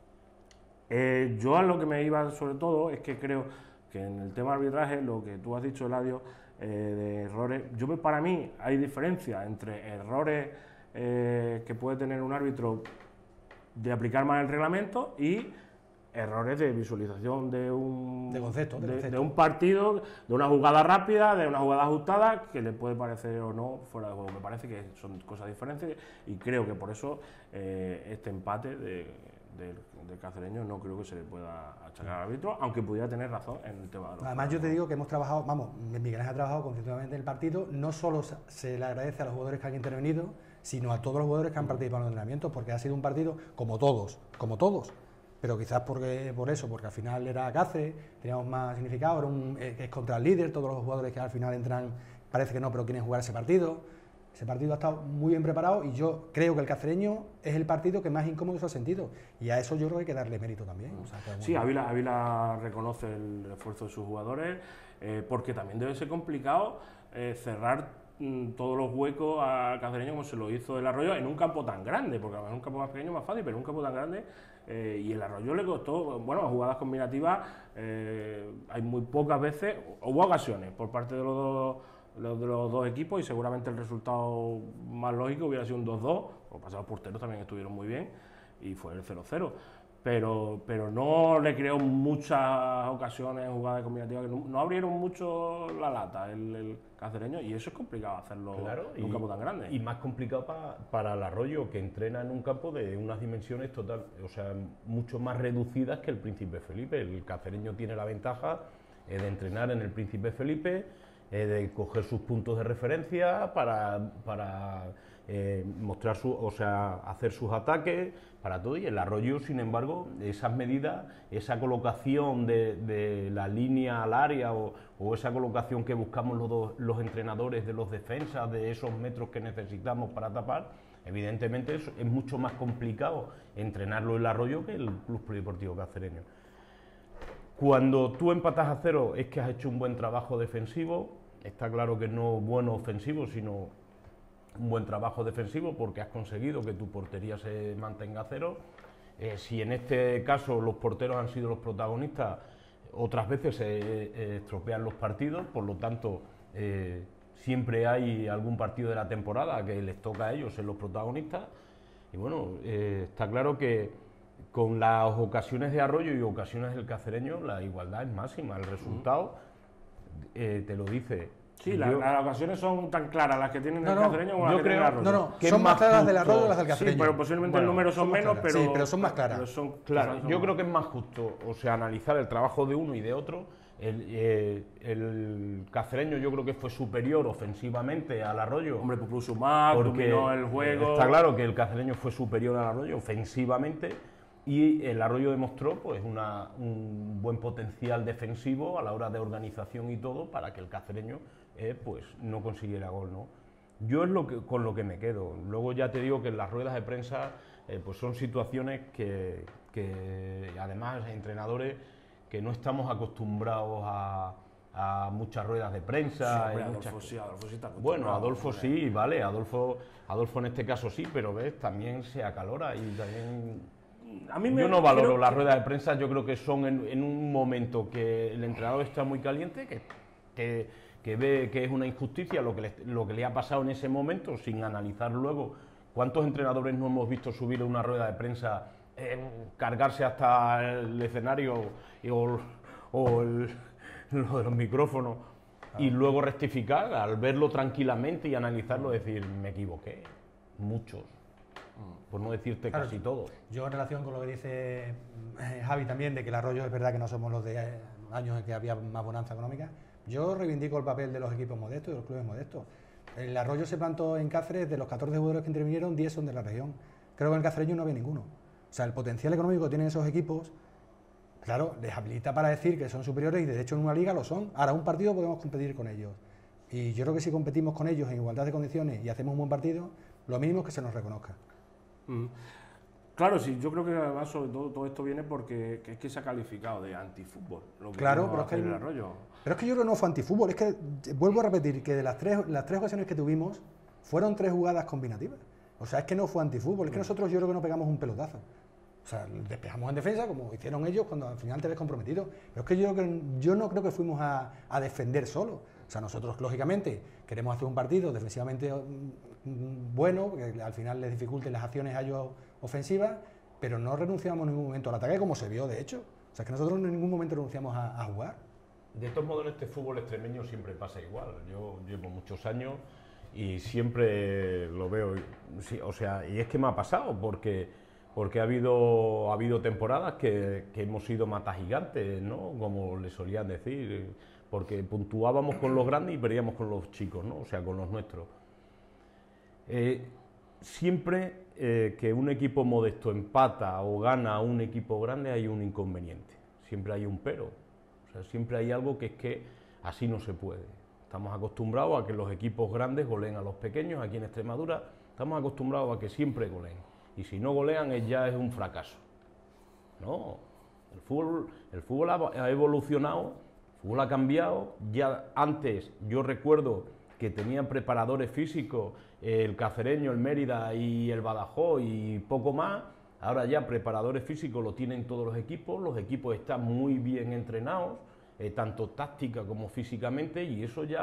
Eh, yo a lo que me iba sobre todo es que creo que en el tema de arbitraje, lo que tú has dicho, Eladio, eh, de errores, yo para mí hay diferencia entre errores Eh, que puede tener un árbitro de aplicar mal el reglamento y errores de visualización de un, de concepto, de, de, concepto. de un partido, de una jugada rápida, de una jugada ajustada, que le puede parecer o no fuera de juego. Me parece que son cosas diferentes y creo que por eso eh, este empate de, de, del cacereño no creo que se le pueda achacar al árbitro, aunque pudiera tener razón en el tema de los... Además yo te digo que hemos trabajado, vamos, Miguel Ángel ha trabajado conceptualmente en el partido, no solo se le agradece a los jugadores que han intervenido, sino a todos los jugadores que han participado en los entrenamientos, porque ha sido un partido como todos, como todos, pero quizás porque, por eso, porque al final era Cáceres, teníamos más significado, era un, es contra el líder, todos los jugadores que al final entran, parece que no, pero quieren jugar ese partido. Ese partido ha estado muy bien preparado y yo creo que el cacereño es el partido que más incómodo se ha sentido, y a eso yo creo que hay que darle mérito también. O sea, que sí, Ávila, Ávila reconoce el esfuerzo de sus jugadores, eh, porque también debe ser complicado eh, cerrar todos los huecos al cacereño como se lo hizo el Arroyo en un campo tan grande, porque en un campo más pequeño es más fácil, pero en un campo tan grande, eh, y el Arroyo le costó, bueno, jugadas combinativas, eh, hay muy pocas veces, hubo ocasiones por parte de los, dos, los, de los dos equipos, y seguramente el resultado más lógico hubiera sido un dos dos, los pasados porteros también estuvieron muy bien, y fue el cero cero. pero, pero no le creó muchas ocasiones en jugadas combinativas, que no, no abrieron mucho la lata el, el cacereño, y eso es complicado hacerlo Claro, en un y, campo tan grande. y más complicado pa- para el Arroyo, que entrena en un campo de unas dimensiones total, o sea, mucho más reducidas que el Príncipe Felipe. El cacereño tiene la ventaja eh, de entrenar en el Príncipe Felipe, eh, de coger sus puntos de referencia para, para eh, mostrar su, o sea, hacer sus ataques, para todo. Y el Arroyo, sin embargo, esas medidas, esa colocación de, de la línea al área o, o esa colocación que buscamos los, dos, los entrenadores de los defensas, de esos metros que necesitamos para tapar, evidentemente es, es mucho más complicado entrenarlo el Arroyo que el Club Polideportivo Cacereño. Cuando tú empatas a cero es que has hecho un buen trabajo defensivo, está claro que no bueno ofensivo, sino un buen trabajo defensivo, porque has conseguido que tu portería se mantenga a cero. Eh, si en este caso los porteros han sido los protagonistas, otras veces se eh, estropean los partidos, por lo tanto eh, siempre hay algún partido de la temporada que les toca a ellos ser los protagonistas. Y bueno, eh, está claro que con las ocasiones de Arroyo y ocasiones del Cacereño la igualdad es máxima, el resultado eh, te lo dice. Sí, la- Yo- las ocasiones son tan claras las que tienen No, el no, cacereño como yo las que tiene el creo- Arroyo. No, no, ¿Qué son más más claras del justo? Arroyo las del Sí, Cacereño. pero posiblemente Bueno, el número son son más menos, claras. pero... Sí, pero son más claras. pero son- Claro, son yo más- creo que es más justo, o sea, analizar el trabajo de uno y de otro. El, eh, el cacereño yo creo que fue superior ofensivamente al Arroyo. Hombre, puso más, porque dominó el juego... está claro que el cacereño fue superior al Arroyo ofensivamente, y el Arroyo demostró pues una, un buen potencial defensivo a la hora de organización y todo para que el cacereño eh, pues no consiguiera gol, ¿no? Yo es lo que, con lo que me quedo. Luego ya te digo que en las ruedas de prensa eh, pues son situaciones que, que además entrenadores que no estamos acostumbrados a, a muchas ruedas de Sí, prensa. hombre, y Adolfo muchas- sí, Adolfo sí está acostumbrado, Bueno, Adolfo hombre. sí, vale, Adolfo, Adolfo en este caso sí, pero ves, también se acalora y también... A mí me- Yo no valoro creo las que- ruedas de prensa, yo creo que son en, en un momento que el entrenador está muy caliente, que, que, que ve que es una injusticia lo que, le, lo que le ha pasado en ese momento, sin analizar luego. ¿Cuántos entrenadores no hemos visto subir una rueda de prensa, eh, cargarse hasta el escenario y, o, o el- lo de los micrófonos y luego rectificar al verlo tranquilamente y analizarlo, decir, me equivoqué? Muchos, por no decirte Claro. casi todos. Yo en relación con lo que dice eh, Javi también, de que el Arroyo es verdad que no somos los de eh, años en que había más bonanza económica, yo reivindico el papel de los equipos modestos y de los clubes modestos. El Arroyo se plantó en Cáceres, de los catorce jugadores que intervinieron, diez son de la región. Creo que en el Cacereño no había ninguno. O sea, el potencial económico que tienen esos equipos, claro, les habilita para decir que son superiores y de hecho en una liga lo son. Ahora, un partido podemos competir con ellos. Y yo creo que si competimos con ellos en igualdad de condiciones y hacemos un buen partido, lo mínimo es que se nos reconozca. Mm. Claro, sí, yo creo que además sobre todo todo esto viene porque que es que se ha calificado de antifútbol. Lo que Claro, vino pero a es que hacer hay- el Arroyo. Pero es que yo creo que no fue antifútbol, es que eh, vuelvo a repetir que de las tres, las tres ocasiones que tuvimos fueron tres jugadas combinativas. O sea, es que no fue antifútbol, es que nosotros yo creo que no pegamos un pelotazo. O sea, despejamos en defensa como hicieron ellos cuando al final te ves comprometido. Pero es que yo, creo que, yo no creo que fuimos a, a defender solo. O sea, nosotros lógicamente queremos hacer un partido defensivamente mm, mm, bueno, que al final les dificulte las acciones a ellos ofensivas, pero no renunciamos en ningún momento al ataque como se vio de hecho. O sea, es que nosotros en ningún momento renunciamos a, a jugar. De todos modos, en este fútbol extremeño siempre pasa igual. Yo llevo muchos años y siempre lo veo. Sí, o sea, y es que me ha pasado porque, porque ha, habido, ha habido temporadas que, que hemos sido matas gigantes, ¿no? Como le solían decir, porque puntuábamos con los grandes y perdíamos con los chicos, ¿no? O sea, con los nuestros. Eh, siempre eh, que un equipo modesto empata o gana a un equipo grande hay un inconveniente. Siempre hay un pero. O sea, siempre hay algo que es que así no se puede. Estamos acostumbrados a que los equipos grandes goleen a los pequeños. Aquí en Extremadura estamos acostumbrados a que siempre goleen. Y si no golean, es ya es un fracaso. No, el fútbol, el fútbol ha, ha evolucionado, el fútbol ha cambiado. Ya antes yo recuerdo que tenían preparadores físicos, el Cacereño, el Mérida y el Badajoz y poco más. Ahora ya preparadores físicos lo tienen todos los equipos, los equipos están muy bien entrenados, eh, tanto táctica como físicamente, y eso ya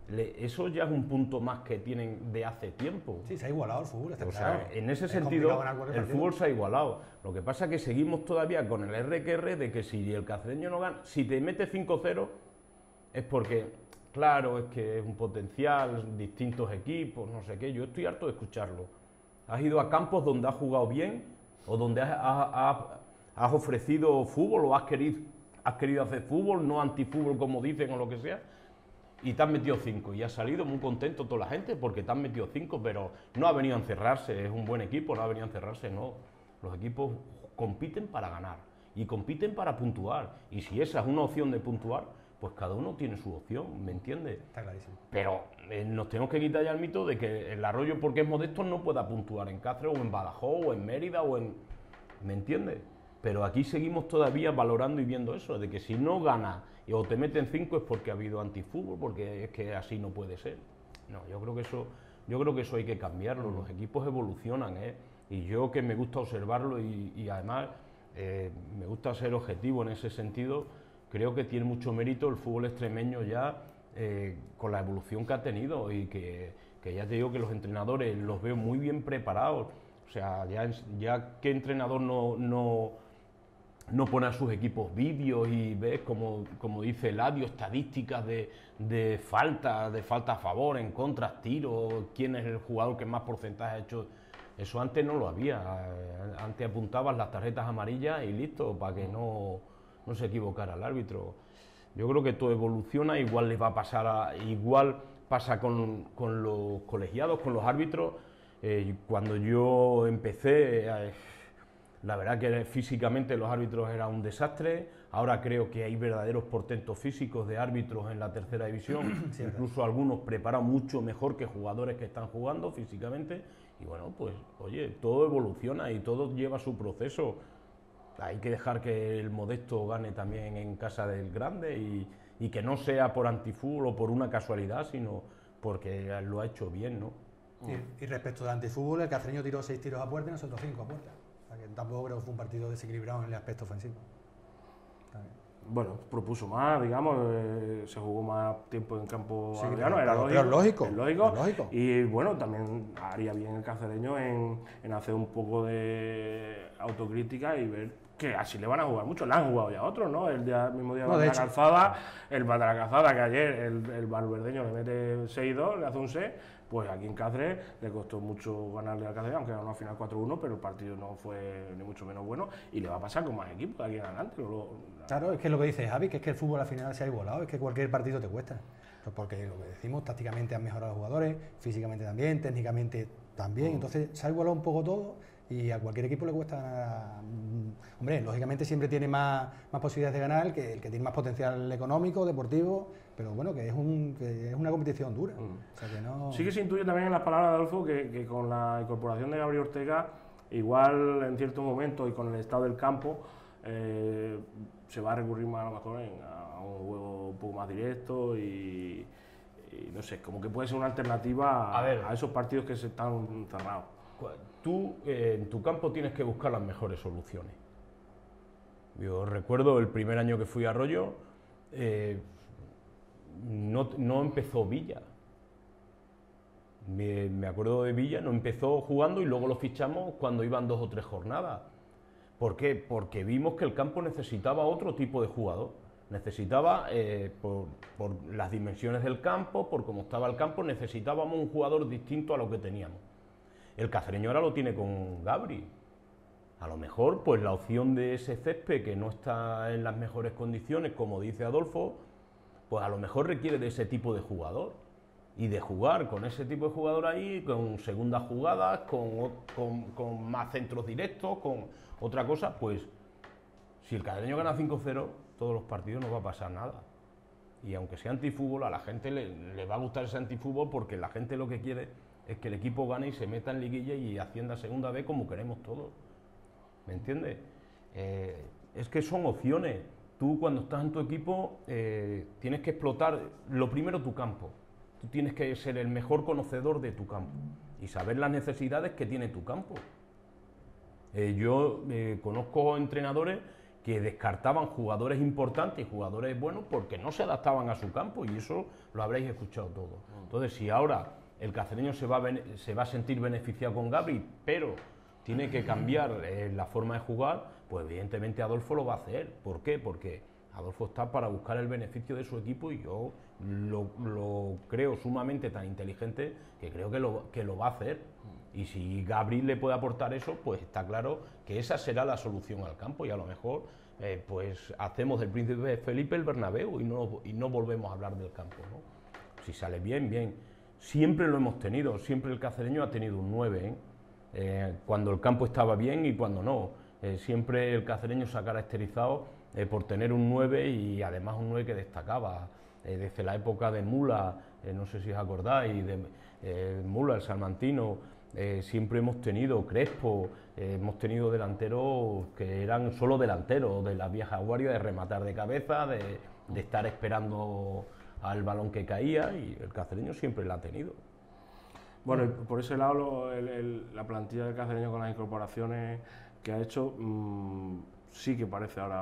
le, eso ya es un punto más que tienen de hace tiempo. Sí, se ha igualado el fútbol. Está O claro. sea, en ese Es sentido, complicado ganar cualquier el partido. fútbol se ha igualado. Lo que pasa es que seguimos todavía con el erre que erre de que si el cacereño no gana, si te mete cinco cero, es porque, claro, es que es un potencial, distintos equipos, no sé qué. Yo estoy harto de escucharlo. Has ido a campos donde has jugado bien o donde has, has- has- has ofrecido fútbol o has querido, has querido hacer fútbol, no antifútbol como dicen o lo que sea, y te han metido cinco y ha salido muy contento toda la gente porque te han metido cinco, pero no ha venido a encerrarse, es un buen equipo, no ha venido a encerrarse, no. Los equipos compiten para ganar y compiten para puntuar, y si esa es una opción de puntuar, pues cada uno tiene su opción, ¿me entiendes? Está clarísimo. Pero eh, nos tenemos que quitar ya el mito de que el Arroyo, porque es modesto, no pueda puntuar en Cáceres o en Badajoz o en Mérida o en... ¿Me entiendes? Pero aquí seguimos todavía valorando y viendo eso, de que si no gana o te meten cinco es porque ha habido antifútbol, porque es que así no puede ser. No, yo creo que eso, yo creo que eso hay que cambiarlo, los equipos evolucionan, ¿eh? Y yo que me gusta observarlo y, y además eh, me gusta ser objetivo en ese sentido, creo que tiene mucho mérito el fútbol extremeño ya eh, con la evolución que ha tenido y que, que ya te digo que los entrenadores los veo muy bien preparados. O sea, ya, ya qué entrenador no, no, no pone a sus equipos vídeos y ves, como, como dice Eladio, estadísticas de, de falta, de falta a favor, en contra, tiro, quién es el jugador que más porcentaje ha hecho. Eso antes no lo había. Antes apuntabas las tarjetas amarillas y listo, para que no, no se equivocara el árbitro. Yo creo que todo evoluciona, igual les va a pasar, a, igual pasa con, con los colegiados, con los árbitros. Eh, cuando yo empecé, eh, la verdad que físicamente los árbitros eran un desastre. Ahora creo que hay verdaderos portentos físicos de árbitros en la tercera división, sí, incluso algunos preparados mucho mejor que jugadores que están jugando físicamente. Y bueno, pues oye, todo evoluciona y todo lleva su proceso. Hay que dejar que el modesto gane también en casa del grande y, y que no sea por antifútbol o por una casualidad, sino porque lo ha hecho bien, ¿no? Y, y respecto del antifútbol, el cacereño tiró seis tiros a puerta y nosotros cinco a puerta. O sea que tampoco creo que fue un partido desequilibrado en el aspecto ofensivo. Bueno, propuso más, digamos, eh, se jugó más tiempo en campo Sí, arroyano, pero- era pero lógico, es lógico, es lógico. es lógico. Y bueno, también haría bien el cacereño en, en hacer un poco de autocrítica y ver que así le van a jugar mucho. Le han jugado ya otros, ¿no? El día, mismo día No, de de la hecho. calzada, el de la calzada, que ayer el, el valverdeño le mete seis dos, le hace un seis, pues aquí en Cáceres le costó mucho ganarle al Cáceres, aunque ganó al final cuatro uno, pero el partido no fue ni mucho menos bueno y le va a pasar con más equipos de aquí en adelante. No lo- Claro, es que lo que dice Javi, que es que el fútbol al final se ha igualado, es que cualquier partido te cuesta. Pues porque lo que decimos, tácticamente han mejorado los jugadores, físicamente también, técnicamente también, entonces se ha igualado un poco todo y a cualquier equipo le cuesta ganar. Mm, Hombre, lógicamente siempre tiene más, más posibilidades de ganar el que, el que tiene más potencial económico, deportivo, pero bueno, que es, un, que es una competición dura. O sea que no... Sí que se intuye también en las palabras de Adolfo que, que con la incorporación de Gabriel Ortega, igual en ciertos momentos y con el estado del campo, eh, se va a recurrir más a lo mejor en- a un juego un poco más directo y, y no sé, como que puede ser una alternativa a, A ver. a esos partidos que se están cerrados. Tú eh, en tu campo tienes que buscar las mejores soluciones. Yo recuerdo el primer año que fui a Arroyo, eh, no, no empezó Villa. Me, me acuerdo de Villa, no empezó jugando y luego lo fichamos cuando iban dos o tres jornadas. ¿Por qué? Porque vimos que el campo necesitaba otro tipo de jugador. Necesitaba, eh, por, por las dimensiones del campo, por cómo estaba el campo, necesitábamos un jugador distinto a lo que teníamos. El cacereño ahora lo tiene con Gabri. A lo mejor, pues la opción de ese césped que no está en las mejores condiciones, como dice Adolfo, pues a lo mejor requiere de ese tipo de jugador. Y de jugar con ese tipo de jugador ahí, con segundas jugadas, con, o- con, con más centros directos, con otra cosa, pues si el cacereño gana cinco cero, todos los partidos no va a pasar nada. Y aunque sea antifútbol, a la gente le, le va a gustar ese antifútbol porque la gente lo que quiere es que el equipo gane y se meta en liguilla y ascienda a segunda vez como queremos todos. ¿Me entiendes? Eh, es que son opciones. Tú cuando estás en tu equipo eh, tienes que explotar lo primero tu campo. Tú tienes que ser el mejor conocedor de tu campo y saber las necesidades que tiene tu campo. Eh, yo eh, conozco entrenadores que descartaban jugadores importantes y jugadores buenos porque no se adaptaban a su campo, y eso lo habréis escuchado todo. Entonces, si ahora el cacereño se va a, se va a sentir beneficiado con Gabri, pero tiene que cambiar eh, la forma de jugar, pues evidentemente Adolfo lo va a hacer. ¿Por qué? Porque Adolfo está para buscar el beneficio de su equipo, y yo lo, lo creo sumamente tan inteligente que creo que lo, que lo va a hacer. Y si Gabri le puede aportar eso, pues está claro que esa será la solución al campo, y a lo mejor eh, pues hacemos del Príncipe Felipe el Bernabéu y no, y no volvemos a hablar del campo, ¿no? Si sale bien, bien. Siempre lo hemos tenido, siempre el cacereño ha tenido un nueve, ¿eh? Eh, cuando el campo estaba bien y cuando no. Eh, siempre el cacereño se ha caracterizado eh, por tener un nueve, y además un nueve que destacaba. Eh, desde la época de Mula, eh, no sé si os acordáis, de eh, Mula, el salmantino. Eh, siempre hemos tenido Crespo, eh, hemos tenido delanteros que eran solo delanteros, de la vieja guardia, de rematar de cabeza, de, de estar esperando al balón que caía, y el cacereño siempre la ha tenido. Bueno, y por ese lado, lo, el, el, la plantilla del cacereño con las incorporaciones que ha hecho, mmm, sí que parece ahora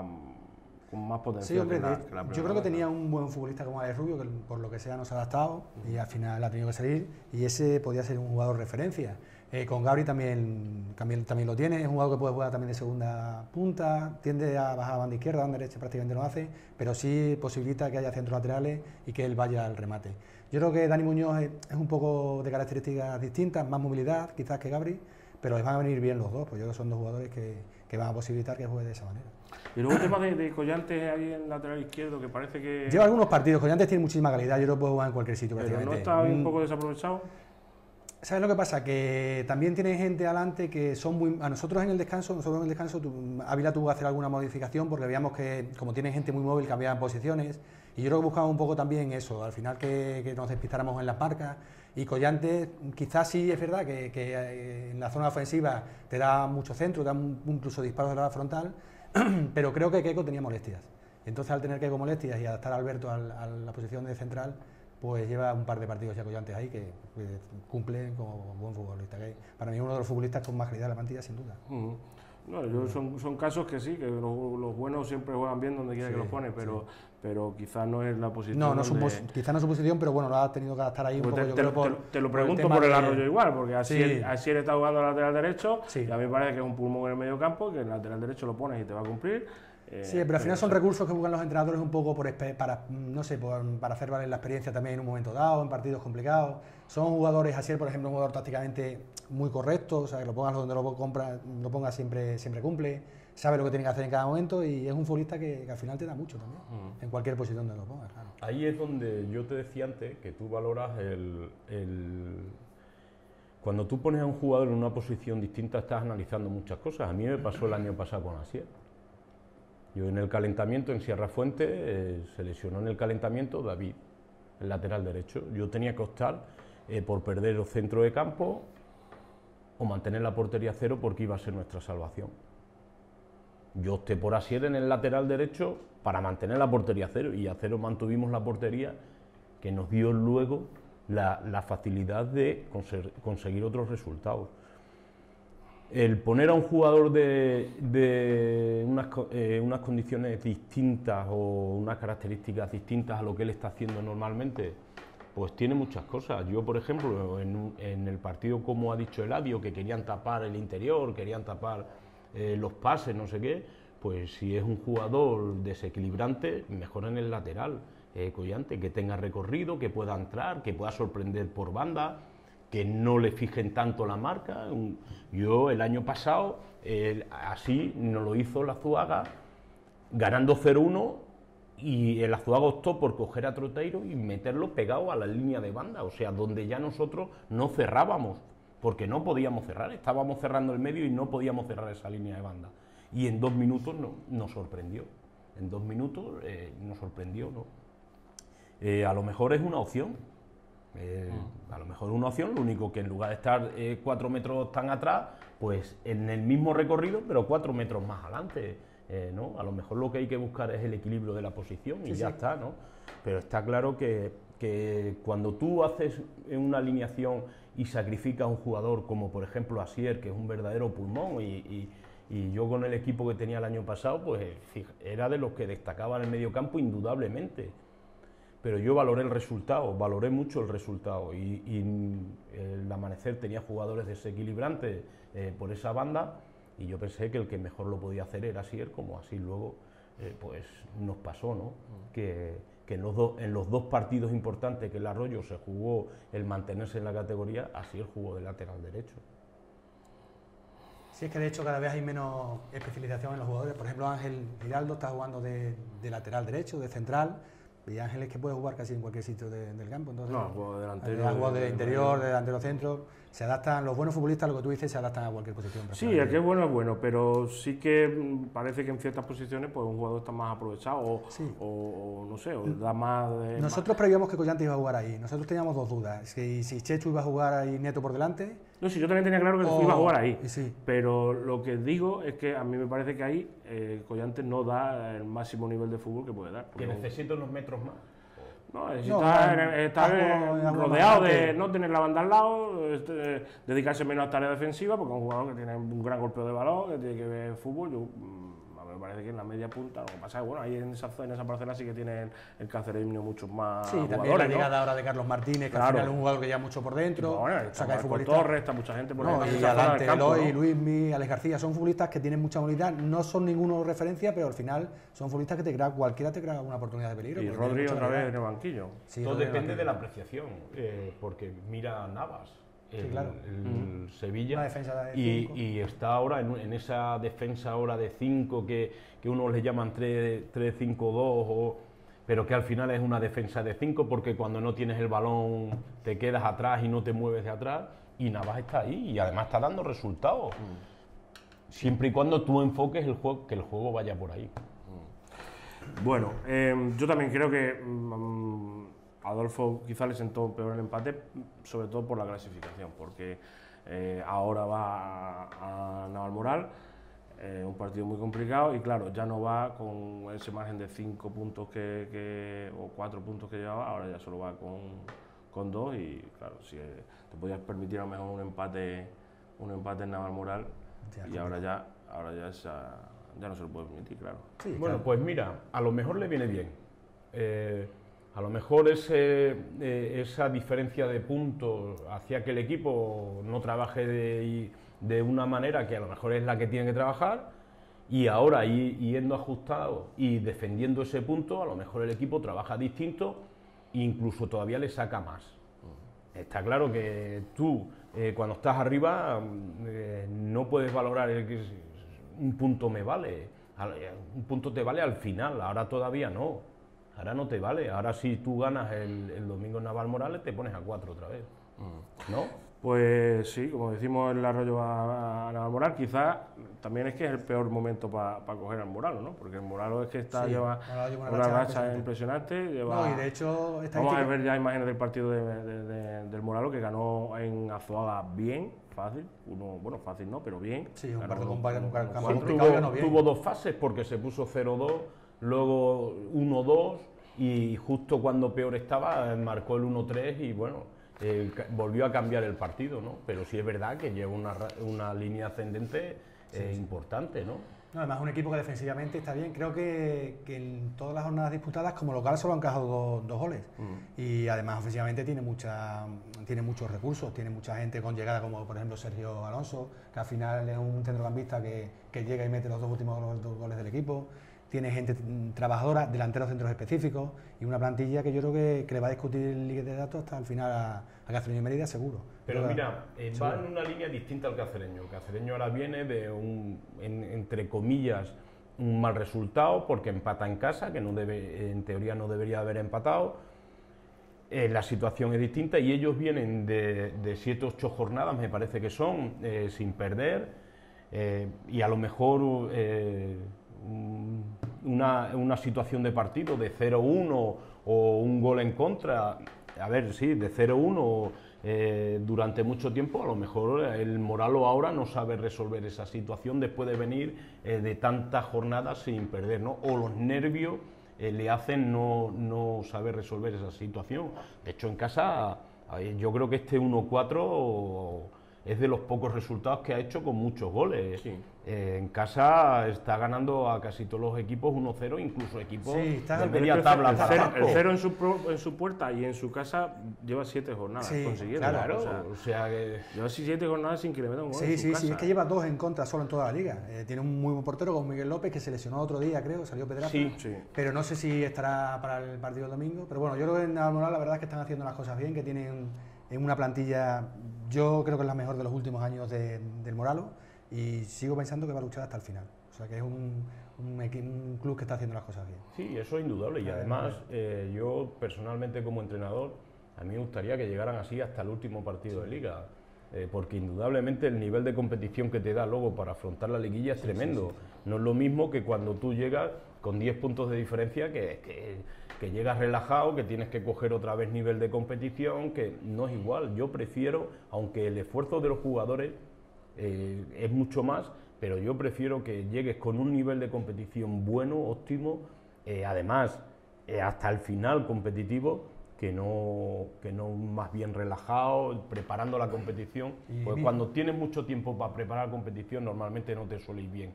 con más potencial. Sí, hombre, que la, de, que la yo creo que tenía un buen futbolista como Alex Rubio, que por lo que sea no se ha adaptado, uh-huh. y al final ha tenido que salir, y ese podía ser un jugador referencia. Eh, con Gabri también, también, también lo tiene, es un jugador que puede jugar también de segunda punta, tiende a bajar a banda izquierda, banda derecha prácticamente no hace, pero sí posibilita que haya centros laterales y que él vaya al remate. Yo creo que Dani Muñoz es, es un poco de características distintas, más movilidad quizás que Gabri, pero les van a venir bien los dos, pues yo creo que son dos jugadores que, que van a posibilitar que juegue de esa manera. Y luego el tema de, de Collantes ahí en lateral izquierdo, que parece que... Lleva algunos partidos, Collantes tiene muchísima calidad, yo creo que puede jugar en cualquier sitio pero prácticamente. ¿no está mm. un poco desaprovechado? ¿Sabes lo que pasa? Que también tiene gente adelante que son muy... A nosotros en el descanso, nosotros en el descanso, tu, Ávila tuvo que hacer alguna modificación porque veíamos que, como tiene gente muy móvil, cambiaban posiciones, y yo creo que buscamos un poco también eso, al final que, que nos despistáramos en las marcas, y Collantes quizás sí es verdad que, que en la zona ofensiva te da mucho centro, te da un, incluso disparos de la frontal, pero creo que Keco tenía molestias. Entonces, al tener Keco molestias y adaptar a Alberto a, a la posición de central, pues lleva un par de partidos ya Collantes ahí que, que cumplen como buen futbolista. Que para mí es uno de los futbolistas con más calidad de la plantilla, sin duda. Uh-huh. No, yo, son, son casos que sí, que los, los buenos siempre juegan bien donde quiera sí, que los pone, pero, sí. pero quizás no es la posición. No, no donde... es quizás no es su posición, pero bueno, lo ha tenido que adaptar ahí un pues poco. Te, yo te, creo te, por, te lo pregunto por el, por el de... Arroyo igual, porque así, sí. él, así él está jugando al lateral derecho, sí. y a mí me parece que es un pulmón en el medio campo, que el lateral derecho lo pones y te va a cumplir. Eh, sí, pero al final son recursos que buscan los entrenadores un poco por, para, no sé, por, para hacer valer la experiencia también en un momento dado, en partidos complicados. Son jugadores, Asier, por ejemplo, un jugador tácticamente muy correcto, o sea, que lo pongas donde lo compra, lo pongas siempre, siempre cumple, sabe lo que tiene que hacer en cada momento, y es un futbolista que, que al final te da mucho también, uh-huh. en cualquier posición donde lo pongas, claro. Ahí es donde yo te decía antes que tú valoras el, el... Cuando tú pones a un jugador en una posición distinta, estás analizando muchas cosas. A mí me pasó el año pasado con Asier. Yo en el calentamiento en Sierra Fuente, eh, se lesionó en el calentamiento David, el lateral derecho. Yo tenía que optar eh, por perder el centro de campo o mantener la portería cero porque iba a ser nuestra salvación. Yo opté por Asier en el lateral derecho para mantener la portería cero, y a cero mantuvimos la portería, que nos dio luego la, la facilidad de conseguir, conseguir otros resultados. El poner a un jugador de, de unas, eh, unas condiciones distintas o unas características distintas a lo que él está haciendo normalmente, pues tiene muchas cosas. Yo, por ejemplo, en, en el partido, como ha dicho Eladio, que querían tapar el interior, querían tapar eh, los pases, no sé qué, pues si es un jugador desequilibrante, mejor en el lateral, eh, Collante, que tenga recorrido, que pueda entrar, que pueda sorprender por banda, que no le fijen tanto la marca. Yo el año pasado, eh, así nos lo hizo el Azuaga, ganando cero uno, y el Azuaga optó por coger a Troteiro y meterlo pegado a la línea de banda, o sea, donde ya nosotros no cerrábamos, porque no podíamos cerrar, estábamos cerrando el medio y no podíamos cerrar esa línea de banda. Y en dos minutos no, nos sorprendió, en dos minutos eh, nos sorprendió, ¿no? Eh, a lo mejor es una opción. Eh, a lo mejor una opción, lo único que en lugar de estar eh, cuatro metros tan atrás, pues en el mismo recorrido, pero cuatro metros más adelante, eh, ¿no? A lo mejor lo que hay que buscar es el equilibrio de la posición y sí, ya sí. está, ¿no? Pero está claro que, que cuando tú haces una alineación y sacrificas a un jugador como por ejemplo Asier, que es un verdadero pulmón y, y, y yo con el equipo que tenía el año pasado, pues fija, era de los que destacaba en el mediocampo indudablemente. Pero yo valoré el resultado, valoré mucho el resultado y, y el Amanecer tenía jugadores desequilibrantes eh, por esa banda y yo pensé que el que mejor lo podía hacer era Asier, como así luego eh, pues nos pasó, ¿no? Mm. Que, que en, los do, en los dos partidos importantes que el Arroyo se jugó el mantenerse en la categoría, Asier jugó de lateral derecho. Sí, es que de hecho cada vez hay menos especialización en los jugadores. Por ejemplo, Ángel Giraldo está jugando de, de lateral derecho, de central. Y Ángel es que puede jugar casi en cualquier sitio de, del campo. Entonces, no, juego de delantero. Ha jugado de, de interior, de delantero centro. Se adaptan, los buenos futbolistas, lo que tú dices, se adaptan a cualquier posición. Sí, el que es bueno es bueno, pero sí que parece que en ciertas posiciones pues un jugador está más aprovechado o, sí. o, o no sé, o da más... De, Nosotros más. prevíamos que Collante iba a jugar ahí. Nosotros teníamos dos dudas. Si, si Chechu iba a jugar ahí Neto por delante... No, sí, yo también tenía claro que o, iba a jugar ahí. Sí. Pero lo que digo es que a mí me parece que ahí eh, Collante no da el máximo nivel de fútbol que puede dar. Que necesita unos metros más. No, necesita no, estar algo, algo rodeado de no tener la banda al lado, este, dedicarse menos a tareas defensivas, porque es un jugador que tiene un gran golpeo de balón, que tiene que ver fútbol. Yo, a mí me parece que en la media punta, lo que pasa es que bueno, ahí en esa, en esa parcela sí que tiene el, el Cacereño muchos más sí, jugadores. También la llegada ¿no? ahora de Carlos Martínez, que claro. al final es un jugador que lleva mucho por dentro. Bueno, está saca Marco Torres, está mucha gente por no, ahí. Y adelante, Eloy, ¿no? Luismi, Alex García, son futbolistas que tienen mucha movilidad, no son ninguno referencia, pero al final son futbolistas que te crea, cualquiera te crea una oportunidad de peligro. Y Rodri otra vez en el banquillo. Sí, todo depende de la apreciación, eh, porque mira Navas. El, sí, claro. el mm. Sevilla de y, y está ahora en, en esa defensa ahora de cinco que, que unos le llaman tres cinco dos, pero que al final es una defensa de cinco porque cuando no tienes el balón te quedas atrás y no te mueves de atrás, y Navas está ahí y además está dando resultados, mm. siempre y cuando tú enfoques el juego, que el juego vaya por ahí. Mm. Bueno, eh, yo también creo que mm, Adolfo quizá le sentó peor el empate, sobre todo por la clasificación, porque eh, ahora va a, a Navalmoral, eh, un partido muy complicado y claro, ya no va con ese margen de cinco puntos que, que, o cuatro puntos que llevaba, ahora ya solo va con, con dos y claro, si eh, te podías permitir a lo mejor un empate, un empate en Navalmoral sí, y ahora ya, ahora ya, esa, ya no se lo puede permitir, claro. Sí, bueno, claro. Pues mira, a lo mejor le viene bien. Eh, A lo mejor ese, eh, esa diferencia de puntos hacía que el equipo no trabaje de, de una manera que a lo mejor es la que tiene que trabajar, y ahora y, yendo ajustado y defendiendo ese punto, a lo mejor el equipo trabaja distinto e incluso todavía le saca más. Está claro que tú, eh, cuando estás arriba, eh, no puedes valorar el que un punto me vale, un punto te vale al final, ahora todavía no. Ahora no te vale, ahora si tú ganas el, el domingo en Navalmoral te pones a cuatro otra vez, ¿no? Pues sí, como decimos el Arroyo a, a Navalmoral, quizás también es que es el peor momento para pa coger al Moralo, ¿no? Porque el Moralo es que está, sí, lleva una, una racha impresionante. Lleva, no, y de hecho, vamos a ver ya imágenes del partido de, de, de, del Moralo, que ganó en Azuaga bien, fácil, uno, bueno, fácil no, pero bien. Sí, un partido con tuvo, tuvo dos fases porque se puso cero dos. Luego uno dos y justo cuando peor estaba marcó el uno tres y bueno, eh, volvió a cambiar el partido, ¿no? Pero sí es verdad que lleva una, una línea ascendente eh, sí, importante, ¿no? No, además un equipo que defensivamente está bien, creo que, que en todas las jornadas disputadas como local solo han encajado dos, dos goles mm. y además ofensivamente tiene, mucha, tiene muchos recursos, tiene mucha gente con llegada como por ejemplo Sergio Alonso, que al final es un centrocampista que, que llega y mete los dos últimos los dos goles del equipo. Tiene gente trabajadora, delanteros centros específicos y una plantilla que yo creo que, que le va a discutir el Liga de Datos hasta el final a, a Cacereño y Mérida, seguro. Pero, Pero mira, eh, va en una línea distinta al Cacereño. El Cacereño ahora viene de un, en, entre comillas, un mal resultado porque empata en casa, que no debe, en teoría no debería haber empatado. Eh, la situación es distinta y ellos vienen de, de siete o ocho jornadas, me parece que son, eh, sin perder eh, y a lo mejor... Eh, Una, una situación de partido de cero uno o un gol en contra, a ver, sí, de cero uno eh, durante mucho tiempo, a lo mejor el Moralo ahora no sabe resolver esa situación después de venir eh, de tantas jornadas sin perder, ¿no? O los nervios eh, le hacen no, no saber resolver esa situación. De hecho, en casa, yo creo que este uno cuatro es de los pocos resultados que ha hecho con muchos goles. Sí. Eh, en casa está ganando a casi todos los equipos uno cero, incluso equipos Sí, está- de pero media El tabla cero- para el, abajo. cero, el cero en su, pro- en su puerta y en su casa lleva siete jornadas Sí, consiguiendo. claro, o sea, O sea que... lleva siete jornadas sin que le metan un gol Sí, en su sí, casa. sí, es que lleva dos en contra solo en toda la liga. Eh, tiene un muy buen portero con Miguel López, que se lesionó otro día, creo, salió Pedraza. Sí, sí. Pero no sé si estará para el partido del domingo. Pero bueno, yo creo que en Navalmoral la verdad es que están haciendo las cosas bien, que tienen en una plantilla, yo creo que es la mejor de los últimos años de- del Moralo, y sigo pensando que va a luchar hasta el final. O sea que es un, un, equi- un club que está haciendo las cosas bien. Sí, eso es indudable. Y además, eh, yo personalmente como entrenador, a mí me gustaría que llegaran así hasta el último partido de liga. Eh, porque indudablemente el nivel de competición que te da luego para afrontar la liguilla es tremendo. No es lo mismo que cuando tú llegas con diez puntos de diferencia, que, que, que llegas relajado, que tienes que coger otra vez nivel de competición, que no es igual. Yo prefiero, aunque el esfuerzo de los jugadores eh, es mucho más, pero yo prefiero que llegues con un nivel de competición bueno, óptimo, eh, además eh, hasta el final competitivo, que no, que no más bien relajado, preparando la competición, Y pues mi- cuando tienes mucho tiempo para preparar la competición normalmente no te suele ir bien.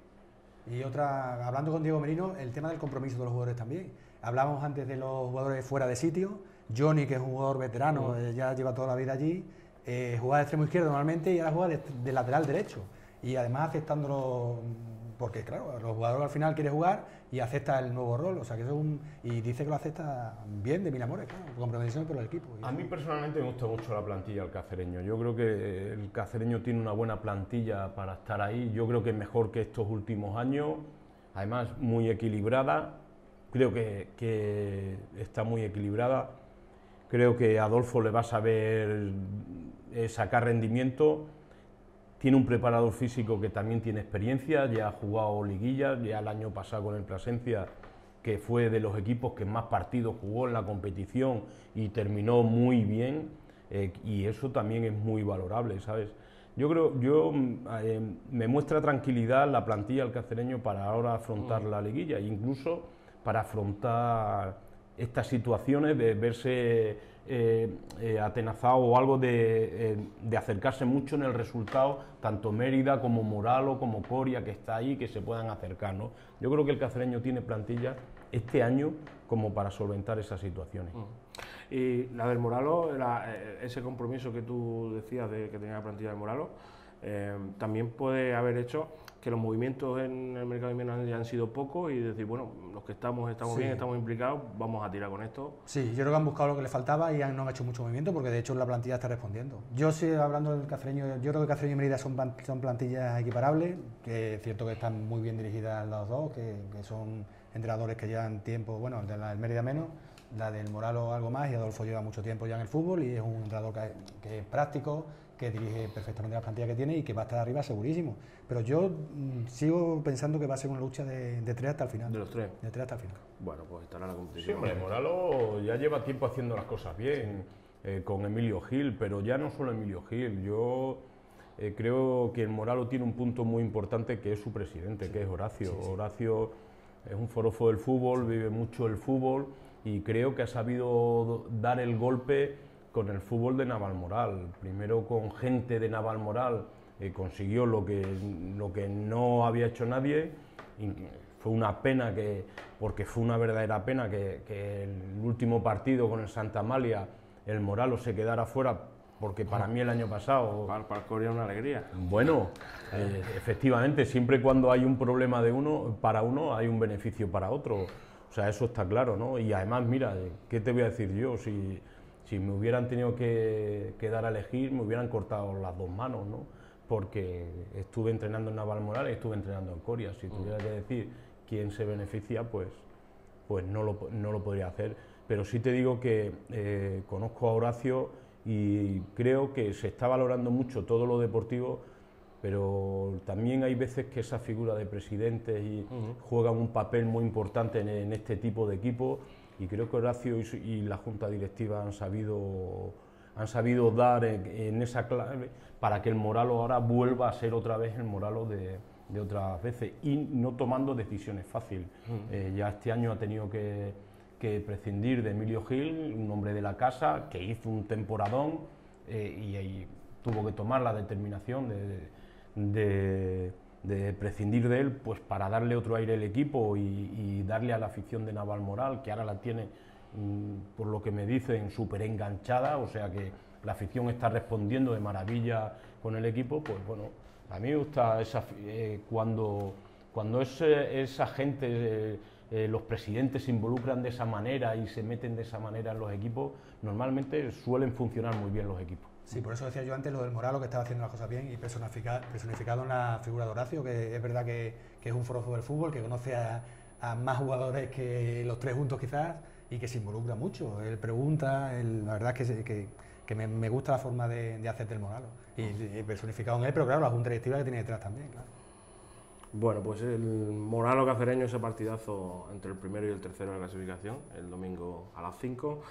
Y otra, hablando con Diego Merino, el tema del compromiso de los jugadores también. Hablábamos antes de los jugadores fuera de sitio. Johnny, que es un jugador veterano, eh, ya lleva toda la vida allí, eh, jugaba de extremo izquierdo normalmente y ahora juega de, de lateral derecho. Y además aceptándolo, porque claro, los jugadores al final quieren jugar y acepta el nuevo rol. O sea que eso es un, y dice que lo acepta bien, de mil amores, claro, comprometido por el equipo. Y A eso- mí personalmente me gusta mucho la plantilla del Cacereño. Yo creo que el Cacereño tiene una buena plantilla para estar ahí. Yo creo que es mejor que estos últimos años. Además, muy equilibrada. Creo que, que está muy equilibrada. Creo que Adolfo le va a saber eh, sacar rendimiento. Tiene un preparador físico que también tiene experiencia, ya ha jugado liguillas, ya el año pasado con el Plasencia, que fue de los equipos que más partidos jugó en la competición y terminó muy bien, eh, y eso también es muy valorable, ¿sabes? Yo creo, yo eh, me muestra tranquilidad la plantilla del Cacereño para ahora afrontar la liguilla, e incluso para afrontar estas situaciones de verse eh, eh, atenazado o algo de, eh, de acercarse mucho en el resultado, tanto Mérida como Moralo, como Coria, que está ahí, que se puedan acercar, ¿no? Yo creo que el Cacereño tiene plantilla este año como para solventar esas situaciones. Y la del Moralo, la- eh, ese compromiso que tú decías de que tenía la plantilla del Moralo, eh, también puede haber hecho que los movimientos en el mercado de invierno han sido pocos y decir, bueno, los que estamos estamos Sí. bien, estamos implicados, vamos a tirar con esto. Sí, yo creo que han buscado lo que les faltaba y han- no han hecho mucho movimiento porque de hecho la plantilla está respondiendo. Yo sí, hablando del Cacereño, yo creo que Cacereño y Mérida son, plan- son plantillas equiparables, que es cierto que están muy bien dirigidas los dos, que, que son entrenadores que llevan tiempo, bueno, el de la del Mérida menos, la del Moralo algo más, y Adolfo lleva mucho tiempo ya en el fútbol y es un entrenador que, que es práctico, que dirige perfectamente las plantillas que tiene y que va a estar arriba segurísimo. Pero yo mm, sigo pensando que va a ser una lucha de, de tres hasta el final. De los tres. De tres hasta el final. Bueno, pues estará la Sí, competición. hombre, Moralo ya lleva tiempo haciendo las cosas bien, eh, con Emilio Gil, pero ya no solo Emilio Gil, yo eh, creo que el Moralo tiene un punto muy importante que es su presidente, que es Horacio. Horacio es un forofo del fútbol, vive mucho el fútbol y creo que ha sabido dar el golpe con el fútbol de Navalmoral. Primero con gente de Navalmoral eh, consiguió lo que, lo que no había hecho nadie. Y fue una pena, que, porque fue una verdadera pena que, que el último partido con el Santa Amalia, el Moralo se quedara fuera, porque para mí el año pasado... Para, para el Coria una alegría. Bueno, eh, efectivamente, siempre cuando hay un problema de uno, para uno hay un beneficio para otro. O sea, eso está claro, ¿no? Y además, mira, ¿qué te voy a decir yo? Si, si me hubieran tenido que, que dar a elegir, me hubieran cortado las dos manos, ¿no? Porque estuve entrenando en Navalmoral y estuve entrenando en Coria. Si tuviera que decir quién se beneficia, pues, pues no, lo, no lo podría hacer. Pero sí te digo que eh, conozco a Horacio y creo que se está valorando mucho todo lo deportivo, pero también hay veces que esa figura de presidentes y Ujú. juegan un papel muy importante en, en este tipo de equipos, y creo que Horacio y, su- y la Junta Directiva han sabido, han sabido dar en, en esa clave para que el Moralo ahora vuelva a ser otra vez el Moralo de, de otras veces, y no tomando decisiones fáciles. Eh, ya este año ha tenido que, que prescindir de Emilio Gil, un hombre de la casa que hizo un temporadón, eh, y, y tuvo que tomar la determinación de, de, de prescindir de él pues para darle otro aire al equipo y, y darle a la afición de Navalmoral, que ahora la tiene, mmm, por lo que me dicen, súper enganchada, o sea que la afición está respondiendo de maravilla con el equipo. Pues bueno, a mí me gusta esa, eh, cuando, cuando es, esa gente, eh, eh, los presidentes se involucran de esa manera y se meten de esa manera en los equipos, normalmente suelen funcionar muy bien los equipos. Sí, por eso decía yo antes lo del Moralo, que estaba haciendo las cosas bien y personifica, personificado en la figura de Horacio, que es verdad que, que es un forofo del fútbol, que conoce a, a más jugadores que los tres juntos quizás y que se involucra mucho. Él pregunta, él, la verdad es que, que, que me, me gusta la forma de, de hacer del Moralo y, y personificado en él, pero claro, la junta directiva que tiene detrás también, claro. Bueno, pues el Moralo Cacereño, ese partidazo entre el primero y el tercero de la clasificación, el domingo a las cinco.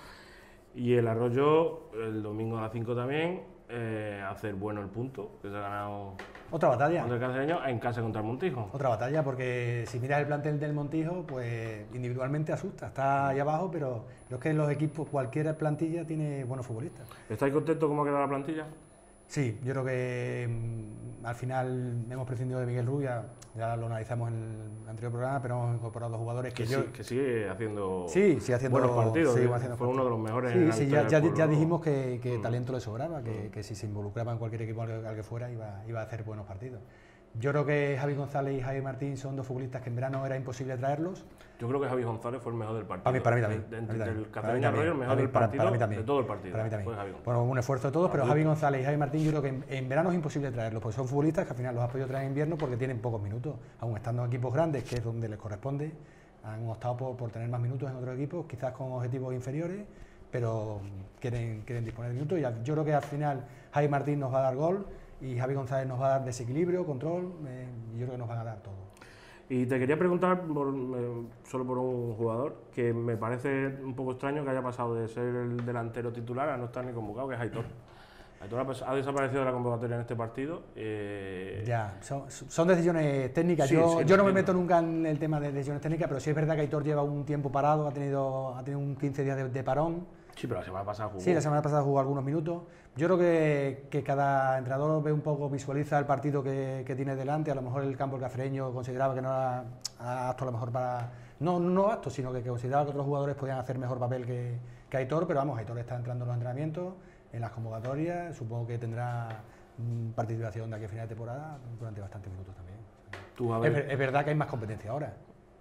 Y el Arroyo, el domingo a las cinco también, eh, hacer bueno el punto, que se ha ganado otra batalla contra el Cacereño en casa contra el Montijo. Otra batalla, porque si miras el plantel del Montijo, pues individualmente asusta, está ahí abajo, pero creo que en los equipos, cualquier plantilla tiene buenos futbolistas. ¿Estáis contentos cómo ha quedado la plantilla? Sí, yo creo que mmm, al final hemos prescindido de Miguel Rubia, ya lo analizamos en el anterior programa, pero hemos incorporado jugadores que, que, yo, sí, que sigue haciendo, sí, sigue haciendo buenos partidos, sí, fue haciendo uno de los mejores. Sí, en sí, ya, ya, ya dijimos que, que mm. talento le sobraba, que, mm. que si se involucraba en cualquier equipo al que fuera iba, iba a hacer buenos partidos. Yo creo que Javi González y Javi Martín son dos futbolistas que en verano era imposible traerlos. Yo creo que Javi González fue el mejor del partido. Para mí, para mí también. De, de, para del Cacereño Arroyo, el mejor del para, partido, para mí también. de todo el partido. Para mí también. Fue Javi Bueno, un esfuerzo de todos, pero Javi González y Javi Martín yo creo que en, en verano es imposible traerlos, porque son futbolistas que al final los has podido traer en invierno porque tienen pocos minutos. Aún estando en equipos grandes, que es donde les corresponde, han optado por, por tener más minutos en otros equipos, quizás con objetivos inferiores, pero quieren, quieren disponer de minutos. Y yo creo que al final Javi Martín nos va a dar gol y Javi González nos va a dar desequilibrio, control, eh, y yo creo que nos van a dar todo. Y te quería preguntar por, eh, solo por un jugador que me parece un poco extraño que haya pasado de ser el delantero titular a no estar ni convocado, que es Aitor. Aitor ha desaparecido de la convocatoria en este partido. Eh... Ya, son, son decisiones técnicas. Sí, yo sí, yo no me meto nunca en el tema de decisiones técnicas, pero sí es verdad que Aitor lleva un tiempo parado, ha tenido, ha tenido un quince días de, de parón. Sí, pero la semana pasada jugó. Sí, la semana pasada jugó algunos minutos. Yo creo que, que cada entrenador ve un poco, visualiza el partido que, que tiene delante. A lo mejor el campo del Cacereño consideraba que no era apto a lo mejor para... No, no apto, sino que, que consideraba que otros jugadores podían hacer mejor papel que, que Aitor, pero vamos, Aitor está entrando en los entrenamientos, en las convocatorias, supongo que tendrá participación de aquí a final de temporada durante bastantes minutos también. Tú, a ver. Es, es verdad que hay más competencia ahora.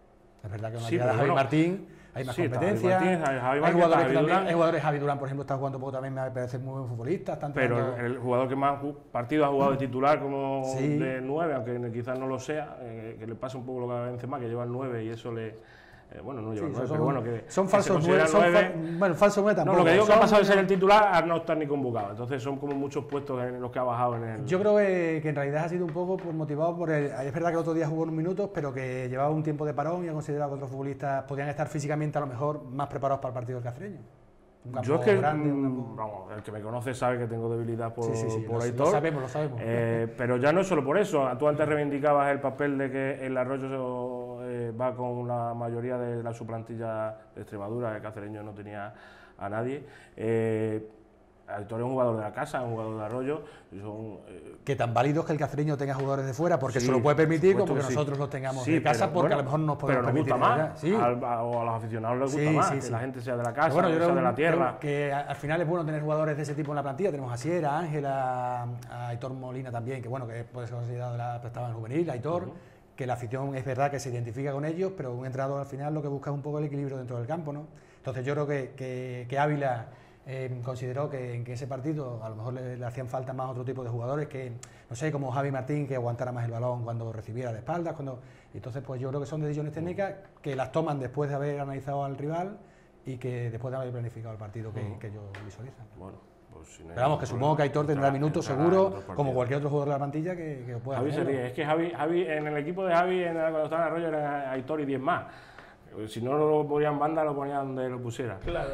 Es verdad que una sí, llegada de Javi bueno, Martín, hay más sí, competencia. Martín, Javi hay, Martín, jugadores Javi también, Durán. hay jugadores, Javi Durán, por ejemplo, está jugando poco también, me parece muy buen futbolista. Están Pero teniendo... el jugador que más partidos ha jugado de titular como sí. de nueve, aunque quizás no lo sea, eh, que le pasa un poco lo que a Benzema, que lleva el nueve y eso le... Eh, bueno, no lleva sí, nueve, son, pero bueno, que son falsos nueve, son nueve. Fa bueno, falso nueve tampoco. No, lo que digo son, que ha pasado de ser el titular a no estar ni convocado. Entonces son como muchos puestos en los que ha bajado en el... Yo creo que, que en realidad ha sido un poco por, motivado por el... Es verdad que el otro día jugó unos minutos, pero que llevaba un tiempo de parón y ha considerado que otros futbolistas podían estar físicamente a lo mejor más preparados para el partido del Cacereño. Yo es que, grande, mmm, vamos, el que me conoce sabe que tengo debilidad por, sí, sí, sí, por lo, Aitor. Lo sabemos, lo sabemos. Eh, pero ya no es solo por eso. Tú antes reivindicabas el papel de que el Arroyo eh, va con la mayoría de la, su plantilla de Extremadura, el Cacereño no tenía a nadie. Eh, Aitor es un jugador de la casa, un jugador de Arroyo. Son, eh, que tan válido es que el Cacereño tenga jugadores de fuera, porque sí, se lo puede permitir, como que sí. nosotros los tengamos sí, de casa, pero, porque bueno, a lo mejor no nos podemos pero nos permitir. gusta más, Sí. al, a, o a los aficionados les gusta sí, más, sí, que sí. la gente sea de la casa, bueno, que sea de la tierra. Que al final es bueno tener jugadores de ese tipo en la plantilla. Tenemos a Sierra, a Ángel, a, a Aitor Molina también, que bueno, que puede ser considerado de la estaba en juvenil, Aitor. Uh-huh. Que la afición es verdad que se identifica con ellos, pero un entrenador al final lo que busca es un poco el equilibrio dentro del campo, ¿no? Entonces yo creo que, que, que Ávila eh, consideró que en que ese partido a lo mejor le, le hacían falta más otro tipo de jugadores, que no sé, como Javi Martín, que aguantara más el balón cuando recibiera de espaldas, cuando entonces pues yo creo que son decisiones técnicas que las toman después de haber analizado al rival y que después de haber planificado el partido que, uh-huh. que ellos visualizan. Bueno. Pues si no pero vamos, que supongo que Aitor tendrá minutos seguro, como cualquier otro jugador de la plantilla que, que pueda Javi tenerlo. Se ríe. Es que Javi, Javi, en el equipo de Javi, en el, cuando estaba en Arroyo, era Aitor y diez más. Si no lo ponían banda, lo ponían donde lo pusiera. Claro,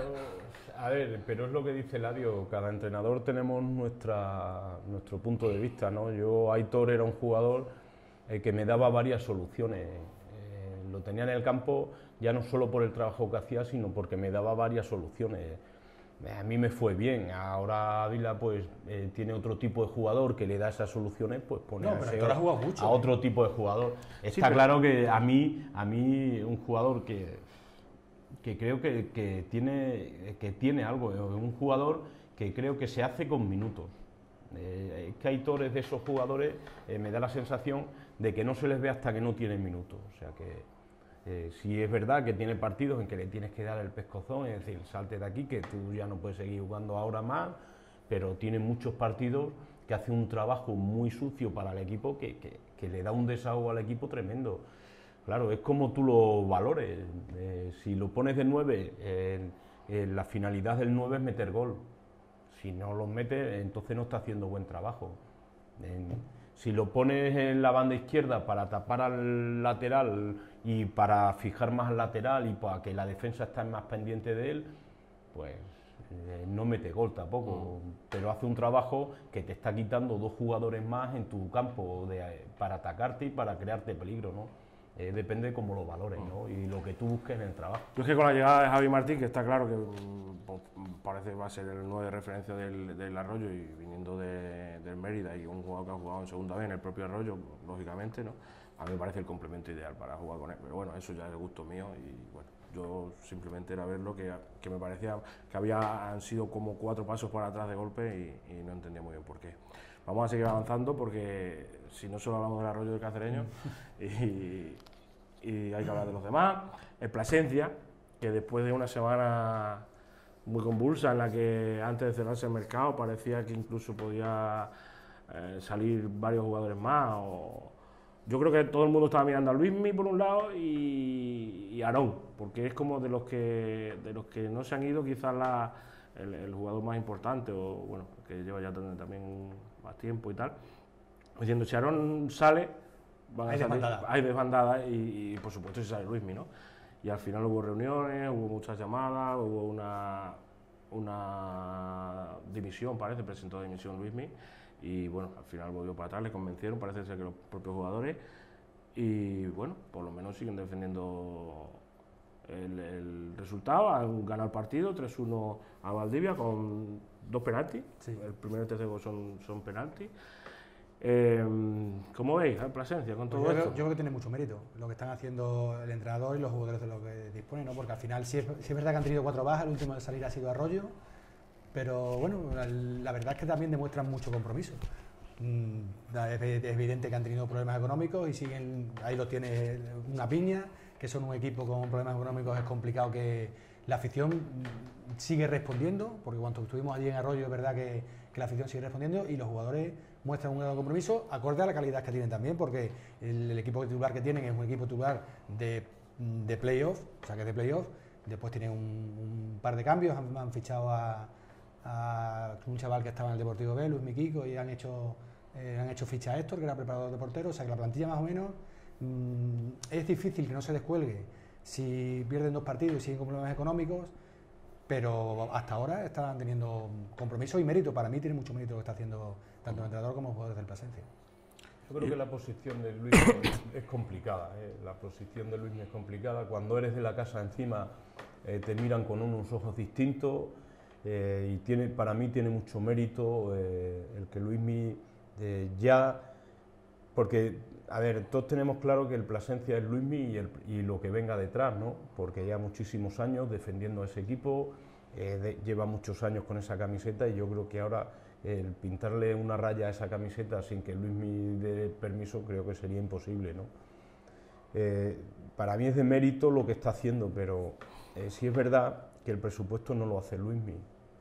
a ver, pero es lo que dice Eladio, cada entrenador tenemos nuestra, nuestro punto de vista, ¿no? Yo, Aitor era un jugador eh, que me daba varias soluciones. Eh, lo tenía en el campo ya no solo por el trabajo que hacía, sino porque me daba varias soluciones. a mí me fue bien. Ahora Ávila pues eh, tiene otro tipo de jugador que le da esas soluciones, pues pone No, a, pero ese- Héctor ha jugado mucho, a ¿eh? otro tipo de jugador. Está Sí, pero- claro que a mí, a mí un jugador que, que creo que, que tiene, que tiene algo, es un jugador que creo que se hace con minutos. Eh, es que Aitor es de esos jugadores, eh, me da la sensación de que no se les ve hasta que no tienen minutos. O sea que eh, sí es verdad que tiene partidos en que le tienes que dar el pescozón, es decir, salte de aquí que tú ya no puedes seguir jugando ahora más, pero tiene muchos partidos que hace un trabajo muy sucio para el equipo que, que, que le da un desahogo al equipo tremendo. Claro, es como tú lo valores. Eh, si lo pones de nueve, eh, eh, la finalidad del nueve es meter gol. Si no los mete, entonces no está haciendo buen trabajo. En- si lo pones en la banda izquierda para tapar al lateral y para fijar más al lateral y para que la defensa esté más pendiente de él, pues eh, no mete gol tampoco. Pero hace un trabajo que te está quitando dos jugadores más en tu campo de- para atacarte y para crearte peligro, ¿no? Eh, depende cómo lo valores, ¿no? Y lo que tú busques en el trabajo. Yo es que con la llegada de Javi Martín, que está claro que mm, pues, parece que va a ser el nueve de referencia del, del Arroyo y viniendo de- del Mérida y un jugador que ha jugado en segunda vez en el propio Arroyo, lógicamente, ¿no? A mí me parece el complemento ideal para jugar con él, pero bueno, eso ya es de gusto mío y bueno, yo simplemente era verlo que, que me parecía que había han sido como cuatro pasos para atrás de golpe y, y no entendía muy bien por qué. Vamos a seguir avanzando porque si no solo hablamos del Arroyo del Cacereño y, y hay que hablar de los demás. El Plasencia, que después de una semana muy convulsa en la que antes de cerrarse el mercado parecía que incluso podía eh, salir varios jugadores más. O... Yo creo que todo el mundo estaba mirando a Luismi por un lado y, y a Aarón, porque es como de los que de los que no se han ido quizás la, el, el jugador más importante o bueno, que lleva ya también más tiempo y tal. Diciendo, si Aarón sale, van a Hay salir- desbandada. hay desbandada y, y, por supuesto si sale Luismi, ¿no? Y al final hubo reuniones, hubo muchas llamadas, hubo una, una dimisión, parece, presentó dimisión Luismi y bueno, al final volvió para atrás, le convencieron, parece ser que los propios jugadores y bueno, por lo menos siguen defendiendo el, el resultado, han ganado el partido tres uno a Valdivia con dos penaltis, Sí. el primero y el tercer gol son, son penaltis. Eh, ¿Cómo veis el Plasencia con Pues todo yo, esto? creo, yo creo que tiene mucho mérito lo que están haciendo el entrenador y los jugadores de lo que disponen, ¿no? Porque al final sí es, sí es verdad que han tenido cuatro bajas, el último de salir ha sido Arroyo, pero bueno, la, la verdad es que también demuestran mucho compromiso. Mm, Es es evidente que han tenido problemas económicos y siguen, ahí lo tiene una piña, que son un equipo con problemas económicos, es complicado que la afición mm, sigue respondiendo, porque cuando estuvimos allí en Arroyo es verdad que, que la afición sigue respondiendo y los jugadores muestran un gran compromiso acorde a la calidad que tienen también, porque el, el equipo titular que tienen es un equipo titular de, de playoff, o sea que es de playoff, después tienen un, un par de cambios, han, han fichado a, a un chaval que estaba en el Deportivo B, Luis Miquico, y han hecho, eh, han hecho ficha a Héctor, que era preparador de portero, o sea que la plantilla más o menos mmm, es difícil que no se descuelgue si pierden dos partidos y siguen con problemas económicos, pero hasta ahora están teniendo compromiso y mérito. Para mí tiene mucho mérito lo que está haciendo tanto el entrenador como los jugadores del Plasencia. Yo creo que la posición de Luis es, es complicada, ¿eh? La posición de Luis es complicada. Cuando eres de la casa encima eh, te miran con unos ojos distintos eh, y tiene, para mí tiene mucho mérito eh, el que Luismi eh, ya, porque a ver, todos tenemos claro que el Plasencia es Luismi y, el, y lo que venga detrás, ¿no? Porque ya muchísimos años defendiendo a ese equipo, eh, de, lleva muchos años con esa camiseta y yo creo que ahora el pintarle una raya a esa camiseta sin que Luismi dé permiso creo que sería imposible, ¿no? Eh, para mí es de mérito lo que está haciendo, pero eh, sí es verdad que el presupuesto no lo hace Luismi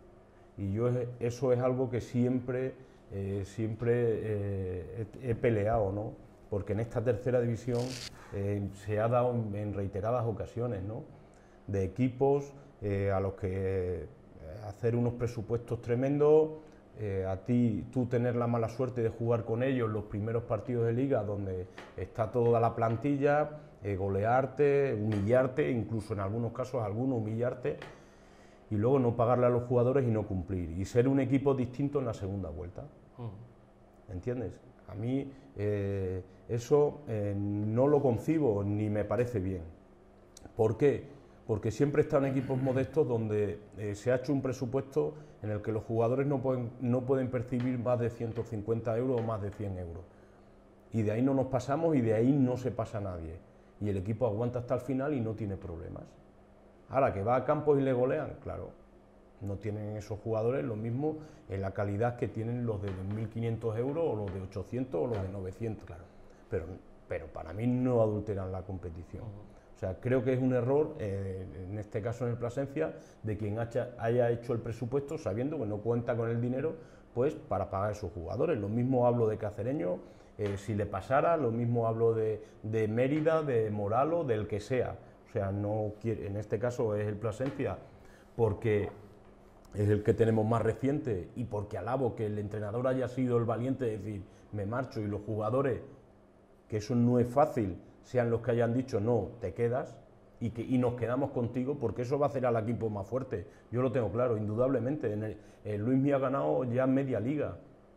y yo eso es algo que siempre, eh, siempre eh, he, he peleado, ¿no? Porque en esta tercera división eh, se ha dado en, en reiteradas ocasiones, ¿no? De equipos eh, a los que eh, hacer unos presupuestos tremendos, eh, a ti tú tener la mala suerte de jugar con ellos los primeros partidos de liga donde está toda la plantilla, eh, golearte, humillarte, incluso en algunos casos algunos humillarte y luego no pagarle a los jugadores y no cumplir y ser un equipo distinto en la segunda vuelta. ¿Entiendes? A mí eh, eso eh, no lo concibo ni me parece bien. ¿Por qué? porque siempre he estado en equipos modestos donde eh, se ha hecho un presupuesto en el que los jugadores no pueden, no pueden percibir más de ciento cincuenta euros o más de cien euros. Y de ahí no nos pasamos y de ahí no se pasa nadie. Y el equipo aguanta hasta el final y no tiene problemas. Ahora, que va a campos y le golean, claro, no tienen esos jugadores lo mismo en la calidad que tienen los de mil quinientos euros o los de ochocientos o los de novecientos. Claro. Pero, pero para mí no adulteran la competición. O sea, creo que es un error, eh, en este caso en el Plasencia, de quien haya, haya hecho el presupuesto sabiendo que no cuenta con el dinero pues para pagar a esos jugadores. Lo mismo hablo de Cacereño, eh, si le pasara, lo mismo hablo de, de Mérida, de Moralo, del que sea. O sea, no quiere, en este caso es el Plasencia porque es el que tenemos más reciente y porque alabo que el entrenador haya sido el valiente de decir, me marcho, y los jugadores, que eso no es fácil, sean los que hayan dicho, no, te quedas y, que, y nos quedamos contigo, porque eso va a hacer al equipo más fuerte. Yo lo tengo claro, indudablemente. En el, el Luismi ha ganado ya media liga.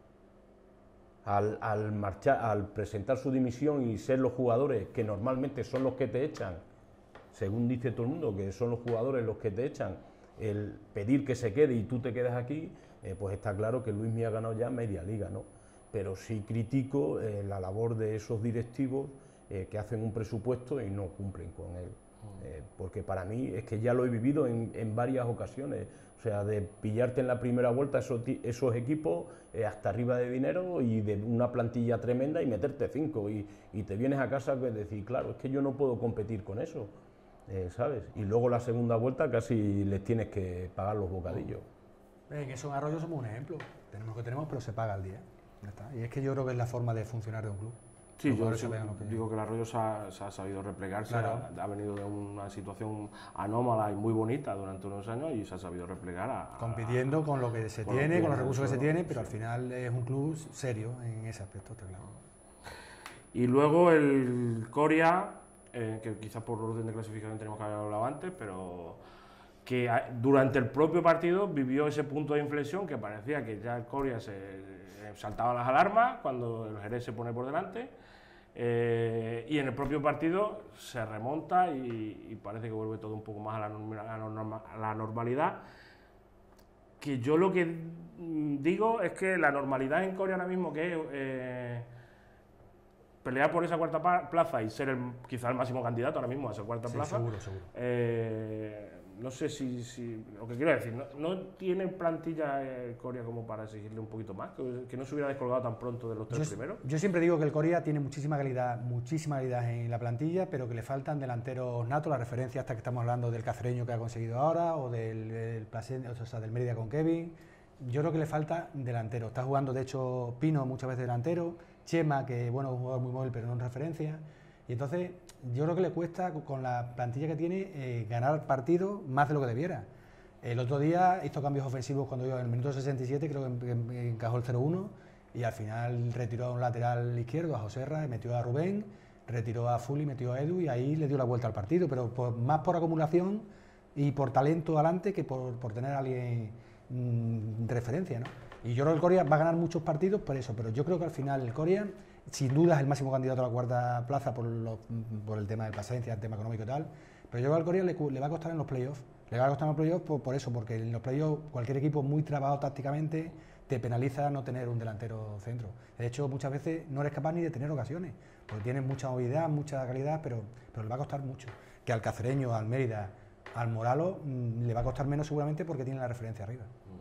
Al, al, marchar, al presentar su dimisión y ser los jugadores que normalmente son los que te echan, según dice todo el mundo, que son los jugadores los que te echan, el pedir que se quede y tú te quedas aquí, eh, pues está claro que Luismi ha ganado ya media liga, ¿no? Pero sí critico eh, la labor de esos directivos eh, que hacen un presupuesto y no cumplen con él. Eh, porque para mí es que ya lo he vivido en, en varias ocasiones, o sea, de pillarte en la primera vuelta esos, esos equipos eh, hasta arriba de dinero y de una plantilla tremenda y meterte cinco y, y te vienes a casa y decir, claro, es que yo no puedo competir con eso, eh, ¿sabes? Y luego la segunda vuelta casi les tienes que pagar los bocadillos. En eso en Arroyo somos un ejemplo, tenemos lo que tenemos pero se paga al día, ya está. Y es que yo creo que es la forma de funcionar de un club. Sí, yo sí, que... digo que el Arroyo se ha, se ha sabido replegarse, claro. ha, ha venido de una situación anómala y muy bonita durante unos años y se ha sabido replegar a... compitiendo con lo que se con tiene, lo que con los recursos que se tiene, pero sí. Al final es un club serio en ese aspecto, está claro. Y luego el Coria, eh, que quizás por orden de clasificación tenemos que haber hablado antes, pero que durante el propio partido vivió ese punto de inflexión que parecía que ya el Coria se saltaba las alarmas cuando el Jerez se pone por delante. Eh, y en el propio partido se remonta y, y parece que vuelve todo un poco más a la, norma, a, la norma, a la normalidad. Que yo lo que digo es que la normalidad en Coria ahora mismo, que es eh, pelear por esa cuarta plaza y ser el, quizá el máximo candidato ahora mismo a esa cuarta sí, plaza, seguro, seguro. Eh, no sé si, si, lo que quiero decir, no, no tiene plantilla el Coria como para exigirle un poquito más, que, que no se hubiera descolgado tan pronto de los tres yo, primeros. Yo siempre digo que el Coria tiene muchísima calidad, muchísima calidad en la plantilla, pero que le faltan delanteros natos, la referencia hasta que estamos hablando del Cacereño que ha conseguido ahora, o del, del, Plasen, o sea, del Mérida con Kevin. Yo creo que le falta delantero. Está jugando, de hecho, Pino muchas veces delantero, Chema, que bueno, es un jugador muy móvil, pero no en referencia. Y entonces yo creo que le cuesta, con la plantilla que tiene, eh, ganar partidos más de lo que debiera. El otro día hizo cambios ofensivos cuando iba en el minuto sesenta y siete, creo que encajó el cero uno, y al final retiró a un lateral izquierdo, a Joserra, y metió a Rubén, retiró a Fuli, metió a Edu, y ahí le dio la vuelta al partido, pero por, más por acumulación y por talento adelante que por, por tener a alguien mmm, de referencia, ¿no? Y yo creo que el Coria va a ganar muchos partidos por eso, pero yo creo que al final el Coria, sin duda, es el máximo candidato a la cuarta plaza por, lo, por el tema de Plasencia, el tema económico y tal, pero yo creo que al Coria le, le va a costar en los playoffs, le va a costar en los playoffs por, por eso, porque en los playoffs cualquier equipo muy trabajado tácticamente te penaliza no tener un delantero centro. De hecho, muchas veces no eres capaz ni de tener ocasiones, porque tienes mucha movilidad, mucha calidad, pero, pero le va a costar mucho. Que al Cacereño, al Mérida, al Moralo, mmm, le va a costar menos seguramente porque tiene la referencia arriba.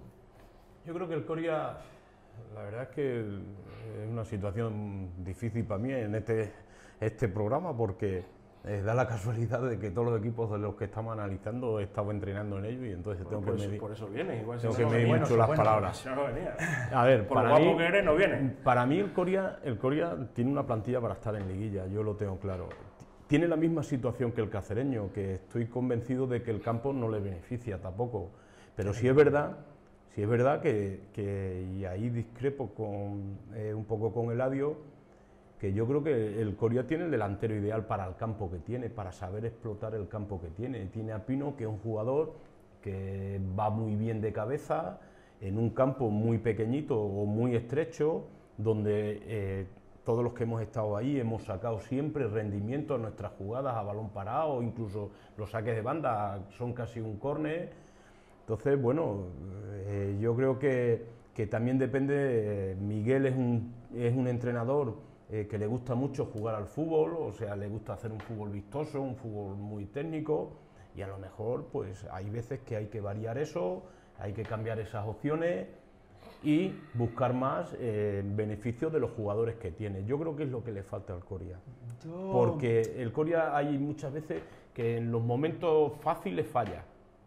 Yo creo que el Coria, la verdad es que es una situación difícil para mí en este, este programa, porque eh, da la casualidad de que todos los equipos de los que estamos analizando he estado entrenando en ellos y entonces por, tengo por que eso, medir, por eso viene, igual tengo si que no medir bueno, mucho las bueno, palabras. Si no, no venía. A ver, por para lo mí, guapo que eres, no viene. Para mí el Coria, el Coria tiene una plantilla para estar en liguilla, yo lo tengo claro. Tiene la misma situación que el Cacereño, que estoy convencido de que el campo no le beneficia tampoco, pero sí es verdad. Sí es verdad que, que y ahí discrepo con, eh, un poco con Eladio, que yo creo que el Coria tiene el delantero ideal para el campo que tiene, para saber explotar el campo que tiene. Tiene a Pino, que es un jugador que va muy bien de cabeza, en un campo muy pequeñito o muy estrecho, donde eh, todos los que hemos estado ahí hemos sacado siempre rendimiento a nuestras jugadas a balón parado, incluso los saques de banda son casi un córner. Entonces, bueno, eh, yo creo que, que también depende, eh, Miguel es un, es un entrenador eh, que le gusta mucho jugar al fútbol, o sea, le gusta hacer un fútbol vistoso, un fútbol muy técnico, y a lo mejor pues hay veces que hay que variar eso, hay que cambiar esas opciones y buscar más eh, beneficios de los jugadores que tiene. Yo creo que es lo que le falta al Coria, Yo... porque el Coria hay muchas veces que en los momentos fáciles falla.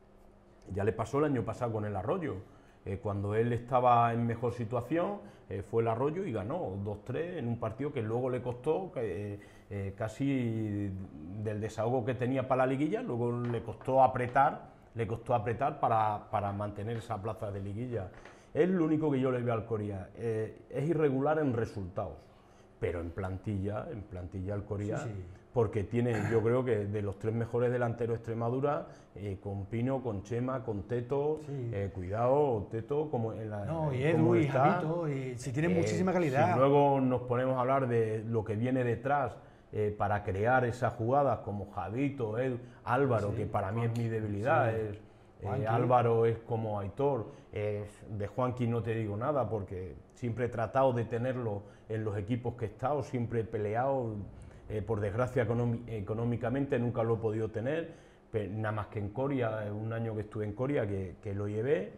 Ya le pasó el año pasado con el Arroyo, eh, cuando él estaba en mejor situación, eh, fue el Arroyo y ganó dos tres en un partido que luego le costó eh, eh, casi del desahogo que tenía para la liguilla, luego le costó apretar, le costó apretar para, para mantener esa plaza de liguilla. Es lo único que yo le veo al Coria, eh, es irregular en resultados, pero en plantilla, en plantilla el Coria, sí, sí. Porque tiene, yo creo que de los tres mejores delanteros de Extremadura, eh, con Pino, con Chema, con Teto, sí. eh, cuidado, Teto, como en la... No, y Edu y Javito, y si tiene eh, muchísima calidad. Si luego nos ponemos a hablar de lo que viene detrás, eh, para crear esas jugadas, como Javito, Edu, Álvaro, sí, que para mí es mi debilidad, sí. es... Eh, Álvaro es como Aitor, eh, de Juanqui no te digo nada porque siempre he tratado de tenerlo en los equipos que he estado, siempre he peleado, eh, por desgracia económicamente nunca lo he podido tener, pero nada más que en Coria, un año que estuve en Coria que, que lo llevé.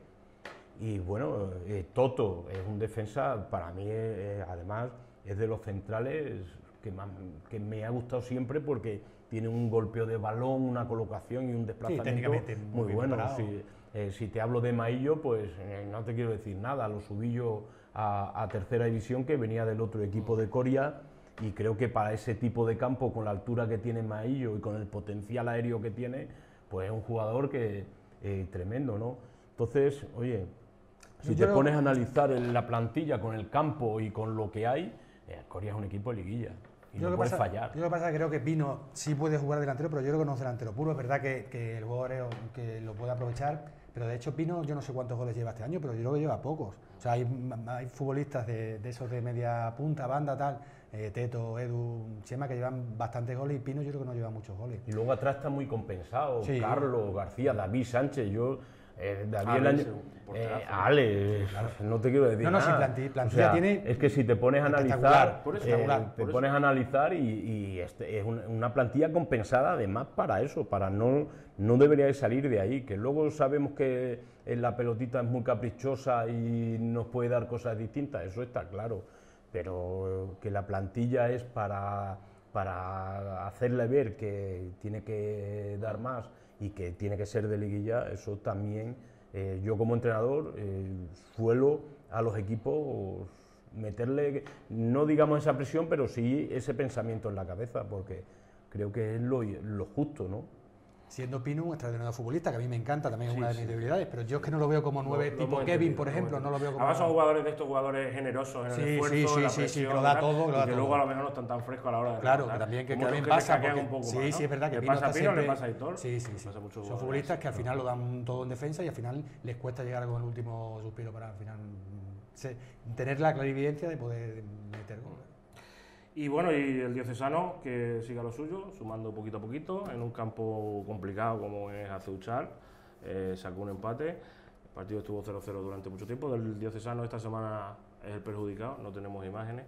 Y bueno, eh, Toto es un defensa, para mí eh, además es de los centrales que, más, que me ha gustado siempre porque tiene un golpeo de balón, una colocación y un desplazamiento sí, muy, muy bueno. Si, eh, si te hablo de Maillo, pues eh, no te quiero decir nada, lo subí yo a, a tercera división, que venía del otro equipo de Coria, y creo que para ese tipo de campo, con la altura que tiene Maillo y con el potencial aéreo que tiene, pues es un jugador que eh, tremendo, ¿no? Entonces, oye, si te pones a analizar la plantilla con el campo y con lo que hay, eh, Coria es un equipo de liguilla. Y yo no puede fallar. Yo lo que pasa es que creo que Pino sí puede jugar delantero, pero yo creo que no es delantero puro. Es verdad que, que el jugador que lo puede aprovechar, pero de hecho Pino, yo no sé cuántos goles lleva este año, pero yo creo que lleva pocos. O sea, hay, hay futbolistas de, de esos de media punta, banda, tal, eh, Teto, Edu, Chema, que llevan bastantes goles, y Pino yo creo que no lleva muchos goles. Y luego atrás está muy compensado, sí. Carlos, García, David Sánchez, yo... Eh, David Ale, el año, eh, Ale, claro. No te quiero decir no, no, nada. Si plantilla, plantilla o sea, tiene es que si te pones a analizar, por eso, eh, por te eso. pones a analizar y, y este, es una, una plantilla compensada además para eso, para no, no debería de salir de ahí, que luego sabemos que la pelotita es muy caprichosa y nos puede dar cosas distintas, eso está claro, pero que la plantilla es para, para hacerle ver que tiene que dar más y que tiene que ser de liguilla, eso también, eh, yo como entrenador eh, suelo a los equipos meterle, no digamos esa presión, pero sí ese pensamiento en la cabeza, porque creo que es lo, lo justo, ¿no? Siendo Pino un extraordinario futbolista, que a mí me encanta, también es sí, una de sí. mis debilidades, pero yo es que no lo veo como nueve, no, tipo no Kevin, entendido, por ejemplo, no, no lo veo como... Además son jugadores de estos jugadores generosos en sí, el esfuerzo, sí, sí, en la sí, presión, sí, que lo da todo, y lo da que todo. luego a lo mejor no están tan frescos a la hora de Claro, rematar. que también que, que Muchos también que pasa, se porque, un poco sí, más, ¿no? sí, es verdad que le Pino pasa a está Pino, siempre... le pasa a Aitor, sí, sí, sí. pasa a muchos Son jugadores. futbolistas que al final lo dan todo en defensa y al final les cuesta llegar con el último suspiro para al final se, tener la clarividencia de poder meter gol. Y bueno, y el diocesano que siga lo suyo, sumando poquito a poquito, en un campo complicado como es Aceuchal, eh, sacó un empate, el partido estuvo cero cero durante mucho tiempo, del diocesano esta semana es el perjudicado, no tenemos imágenes,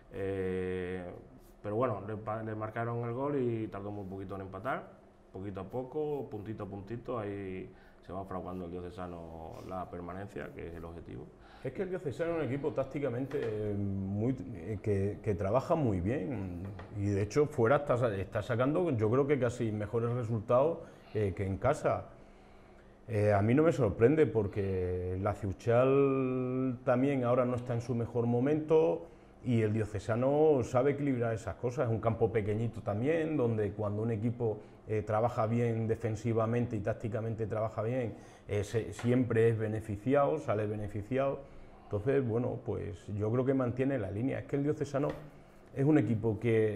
eh, pero bueno, le, le marcaron el gol y tardó muy poquito en empatar, poquito a poco, puntito a puntito, ahí se va fraguando el diocesano la permanencia, que es el objetivo. Es que el diocesano es un equipo tácticamente eh, muy, eh, que, que trabaja muy bien y de hecho fuera está, está sacando yo creo que casi mejores resultados eh, que en casa. Eh, a mí no me sorprende porque la Aceuchal también ahora no está en su mejor momento y el diocesano sabe equilibrar esas cosas, es un campo pequeñito también donde cuando un equipo eh, trabaja bien defensivamente y tácticamente trabaja bien, eh, se, siempre es beneficiado, sale beneficiado. Entonces, bueno, pues yo creo que mantiene la línea. Es que el diocesano es un equipo que,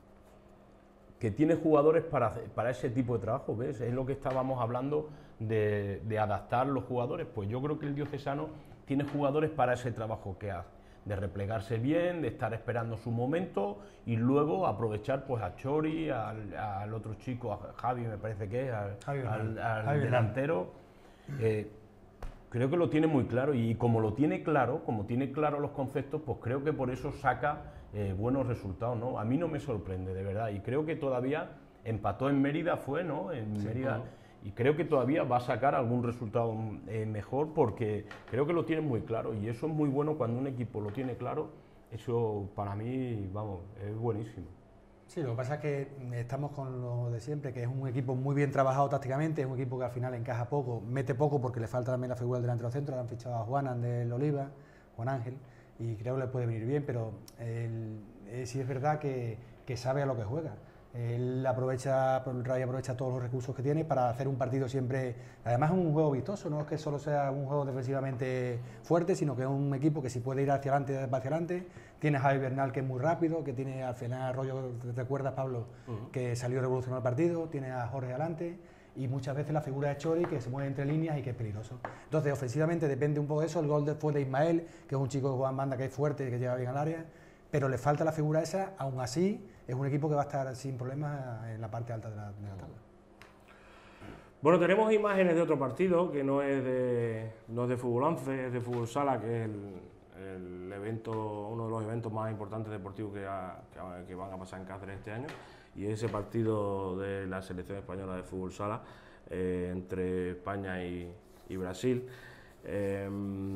que tiene jugadores para, para ese tipo de trabajo, ¿ves? Es lo que estábamos hablando de, de adaptar los jugadores. Pues yo creo que el diocesano tiene jugadores para ese trabajo que hace. de replegarse bien, de estar esperando su momento y luego aprovechar pues a Chori, al, al otro chico, a Javi me parece que es, al, al, al Javi delantero. Eh, creo que lo tiene muy claro y como lo tiene claro, como tiene claro los conceptos, pues creo que por eso saca eh, buenos resultados, ¿no? A mí no me sorprende, de verdad, y creo que todavía empató en Mérida, fue, ¿no? En Sí, Mérida. ¿no? Y creo que todavía va a sacar algún resultado eh, mejor porque creo que lo tiene muy claro y eso es muy bueno cuando un equipo lo tiene claro, eso para mí, vamos, es buenísimo. Sí, lo que pasa es que estamos con lo de siempre, que es un equipo muy bien trabajado tácticamente, es un equipo que al final encaja poco, mete poco porque le falta también la figura del delantero centro, le han fichado a Juan del Oliva, Juan Ángel, y creo que le puede venir bien, pero él, él sí es verdad que, que sabe a lo que juega. Él aprovecha, el Rayo aprovecha todos los recursos que tiene para hacer un partido siempre, además es un juego vistoso, no es que solo sea un juego defensivamente fuerte, sino que es un equipo que si puede ir hacia adelante, va hacia adelante. Tiene a Javi Bernal que es muy rápido, que tiene al final Arroyo, ¿te recuerdas, Pablo? Uh-huh. Que salió revolucionando el partido, tiene a Jorge adelante y muchas veces la figura de Chori que se mueve entre líneas y que es peligroso. Entonces ofensivamente depende un poco de eso, el gol fue de Ismael, que es un chico que juega en banda, que es fuerte y que llega bien al área, pero le falta la figura esa, aún así es un equipo que va a estar sin problemas en la parte alta de la, de la tabla. Bueno, tenemos imágenes de otro partido que no es de, no es de fútbol once, es de fútbol sala, que es el, el evento, uno de los eventos más importantes deportivos que, ha, que, que van a pasar en Cáceres este año, y ese partido de la selección española de fútbol sala eh, entre España y, y Brasil. Eh,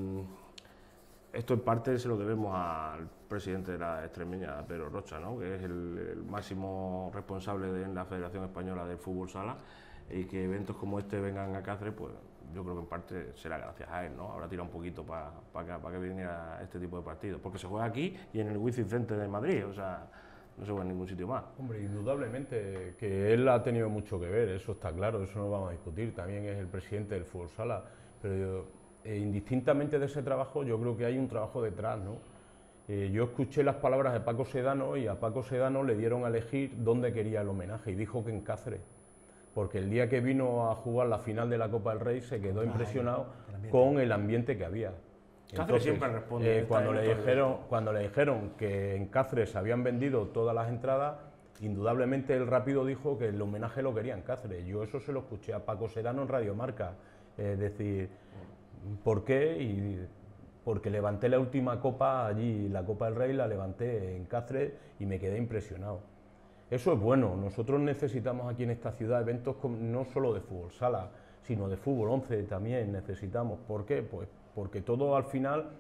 esto en parte se lo debemos al presidente de la extremeña, Pedro Rocha, ¿no? Que es el, el máximo responsable de la Federación Española de Fútbol Sala, y que eventos como este vengan a Cáceres, pues yo creo que en parte será gracias a él, ¿no? Habrá tirado un poquito para pa que, pa que viniera este tipo de partidos, porque se juega aquí y en el Wizzing Center de Madrid, o sea, no se juega en ningún sitio más. Hombre, indudablemente que él ha tenido mucho que ver, eso está claro, eso no vamos a discutir, también es el presidente del Fútbol Sala, pero yo, eh, indistintamente de ese trabajo, yo creo que hay un trabajo detrás, ¿no? Eh, yo escuché las palabras de Paco Sedano y a Paco Sedano le dieron a elegir dónde quería el homenaje y dijo que en Cáceres, porque el día que vino a jugar la final de la Copa del Rey se quedó impresionado el con el ambiente que había. Cáceres siempre responde. Eh, cuando, le dijeron, cuando le dijeron que en Cáceres se habían vendido todas las entradas, indudablemente él rápido dijo que el homenaje lo quería en Cáceres. Yo eso se lo escuché a Paco Sedano en Radio Marca, es eh, decir, ¿por qué? Y, porque levanté la última copa allí, la Copa del Rey la levanté en Cáceres y me quedé impresionado. Eso es bueno, nosotros necesitamos aquí en esta ciudad eventos no solo de fútbol sala, sino de fútbol once también necesitamos. ¿Por qué? Pues porque todo al final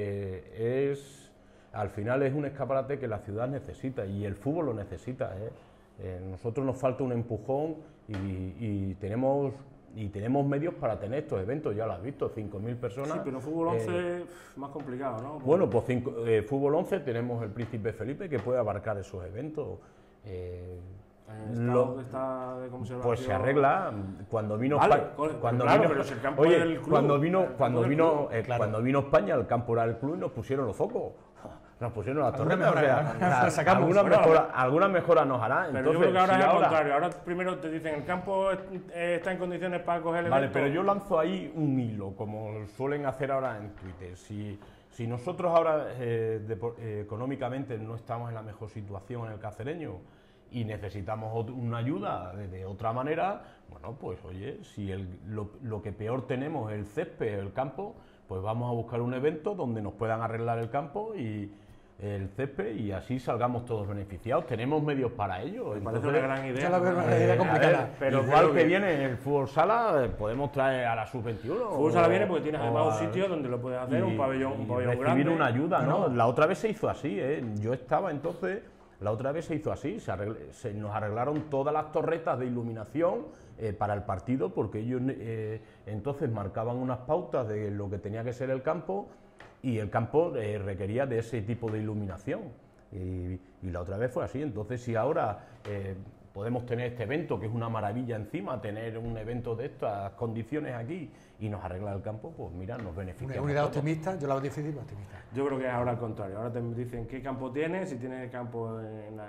eh, es al final es un escaparate que la ciudad necesita y el fútbol lo necesita. ¿eh? Eh, nosotros nos falta un empujón y, y tenemos y tenemos medios para tener estos eventos, ya lo has visto, cinco mil personas. Sí, pero fútbol once eh, más complicado, ¿no? Bueno, pues cinco, eh, fútbol once tenemos el Príncipe Felipe que puede abarcar esos eventos. Eh, Lo, está de pues se arregla cuando vino vale, España, cuando claro, vino, pero si el campo oye, del club, cuando vino cuando vino club, eh, claro. cuando vino España el campo era el club y nos pusieron los focos, nos pusieron las torretas, o sea, mejora, sacamos, alguna bueno, mejora alguna mejora nos hará. Pero Entonces, yo creo que ahora si es al ahora, contrario, ahora primero te dicen el campo eh, está en condiciones para coger el vale, evento. pero yo lanzo ahí un hilo como suelen hacer ahora en Twitter. Si si nosotros ahora eh, de, eh, económicamente no estamos en la mejor situación en el cacereño y necesitamos una ayuda de, de otra manera, bueno, pues oye, si el, lo, lo que peor tenemos es el césped, el campo, pues vamos a buscar un evento donde nos puedan arreglar el campo y el césped y así salgamos todos beneficiados. Tenemos medios para ello. Me Entonces, parece una gran idea. la veo una Eh, idea a complicada. ver, pero igual creo que viene el fútbol sala, eh, podemos traer a la sub veintiuno. Fútbol sala viene porque tienes o además a- un sitio donde lo puedes hacer, y- un pabellón, un y pabellón recibir grande. una ayuda, ¿no? No. La otra vez se hizo así, ¿eh? Yo estaba entonces, la otra vez se hizo así, se, arregl- se nos arreglaron todas las torretas de iluminación eh, para el partido, porque ellos eh, entonces marcaban unas pautas de lo que tenía que ser el campo y el campo eh, requería de ese tipo de iluminación. Y, y la otra vez fue así, entonces si ahora eh, podemos tener este evento, que es una maravilla encima, tener un evento de estas condiciones aquí y nos arregla el campo, pues mira, nos beneficia. Una unidad optimista, yo la veo difícil, pero optimista. Yo creo que es ahora al contrario. Ahora te dicen qué campo tienes, si tienes campo en la-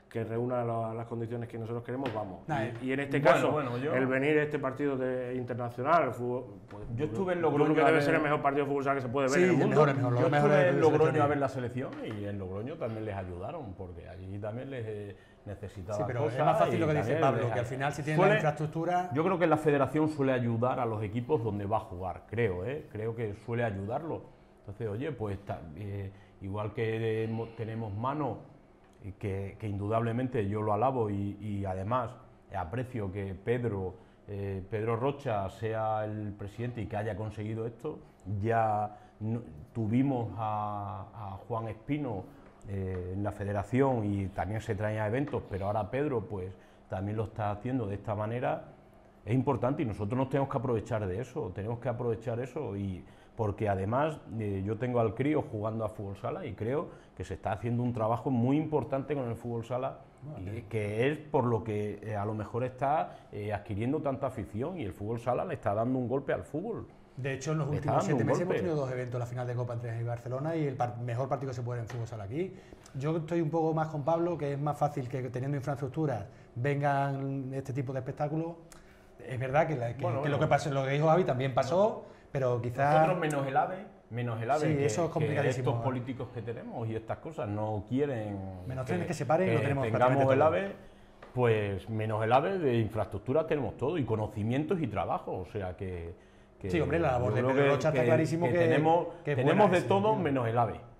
que reúna la, las condiciones que nosotros queremos, vamos. Nah, y, y en este bueno, caso, bueno, yo- el venir a este partido de, internacional, el fútbol, pues, Yo estuve en yo Logroño creo que a debe ver- ser el mejor partido de fútbol sala que se puede ver Sí, en el el mundo. mejor, el mejor. Yo Lo mejor estuve es en el Logroño selección. a ver la selección y en Logroño también les ayudaron, porque allí también les eh, necesitaban Sí, pero cosas es más fácil y lo que dice también Pablo, les que al ay- final si tienen Suele- la infraestructura... Yo creo que la federación suele ayudar a los equipos donde va a jugar, creo, ¿eh? Creo que suele ayudarlo. Entonces, oye, pues ta- eh, igual que hemos- tenemos mano, y que, que indudablemente yo lo alabo y, y además aprecio que Pedro, eh, Pedro Rocha sea el presidente y que haya conseguido esto. Ya no- tuvimos a, a Juan Espino eh, en la federación y también se traen a eventos, pero ahora Pedro pues también lo está haciendo de esta manera. Es importante y nosotros nos tenemos que aprovechar de eso, tenemos que aprovechar eso y porque además eh, yo tengo al crío jugando a fútbol sala y creo que se está haciendo un trabajo muy importante con el fútbol sala y que es por lo que eh, a lo mejor está eh, adquiriendo tanta afición y el fútbol sala le está dando un golpe al fútbol. De hecho, en los Le está últimos dando siete un meses hemos golpe. tenido dos eventos, la final de Copa entre Granada y Barcelona y el par- mejor partido que se puede en fútbol sala aquí. Yo estoy un poco más con Pablo, que es más fácil que teniendo infraestructuras vengan este tipo de espectáculos. Es verdad que, la- que- Bueno, que bueno. lo que pasó, lo que dijo Javi también pasó, pero quizás... Nosotros menos el AVE, menos el AVE, Sí, que, eso es que complicadísimo. estos políticos que tenemos y estas cosas no quieren Menos trenes que separen, lo tenemos tengamos prácticamente el todo. AVE, pues menos el AVE de infraestructura tenemos todo y conocimientos y trabajo, o sea que, que Sí, hombre, la labor yo de creo Pedro que- Rocha está que- clarísimo que que- tenemos, que es tenemos buena de ese todo sentido. menos el AVE.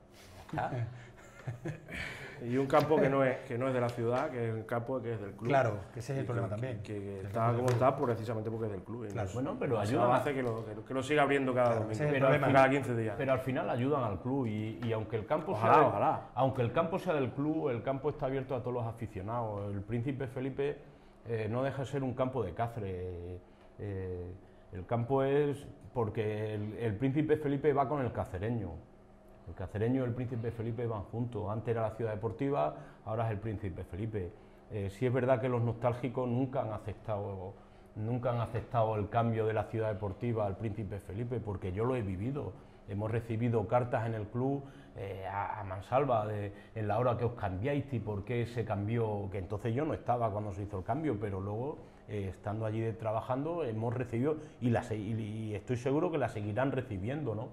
Y un campo que no es que no es de la ciudad, que es un campo que es del club. Claro, que ese es el Y problema que- también. Que, que está como está precisamente porque es del club. Y Claro. nos- Bueno, pero nos ayudan a- hace que lo, que, lo- que lo siga abriendo cada Claro, domingo, ese es el pero problema. cada quince días. Pero al final ayudan al club y, y aunque el campo Ojalá, sea de- ojalá. aunque el campo sea del club, el campo está abierto a todos los aficionados. El Príncipe Felipe eh, no deja de ser un campo de Cáceres. Eh, el campo es porque el, el Príncipe Felipe va con el cacereño. El cacereño y el Príncipe Felipe van juntos. Antes era la Ciudad Deportiva, ahora es el Príncipe Felipe. Eh, sí es verdad que los nostálgicos nunca han aceptado nunca han aceptado el cambio de la Ciudad Deportiva al Príncipe Felipe, porque yo lo he vivido. Hemos recibido cartas en el club eh, a, a mansalva de, en la hora que os cambiáis y por qué se cambió, que entonces yo no estaba cuando se hizo el cambio, pero luego eh, estando allí de- trabajando hemos recibido y, la, se- y, y estoy seguro que la seguirán recibiendo, ¿no?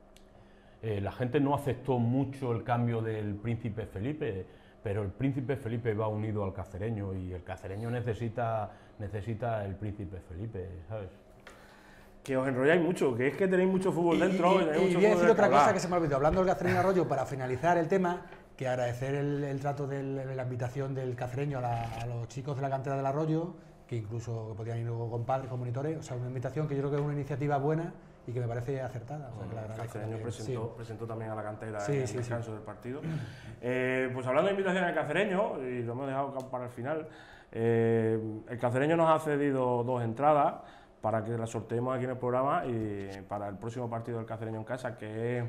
Eh, la gente no aceptó mucho el cambio del Príncipe Felipe, pero el Príncipe Felipe va unido al cacereño y el cacereño necesita, necesita el Príncipe Felipe, ¿sabes? Que os enrolláis mucho, que es que tenéis mucho fútbol Y, dentro. y- tenéis y mucho voy a fútbol decir de otra que cosa hablar. que se me ha olvidado. Hablando del Cacereño Arroyo, para finalizar el tema, que agradecer el, el trato del- de la invitación del Cacereño a, la- a los chicos de la cantera del Arroyo, que incluso podían ir luego con padres, con monitores. O sea, una invitación que yo creo que es una iniciativa buena y que me parece acertada. O sea, que la El agradezco Cacereño también. presentó, Sí. presentó también a la cantera Sí, en el sí, sí. descanso del partido. Eh, pues hablando de invitaciones al Cacereño, y lo hemos dejado para el final, eh, el Cacereño nos ha cedido dos entradas para que las sorteemos aquí en el programa y para el próximo partido del Cacereño en casa, que es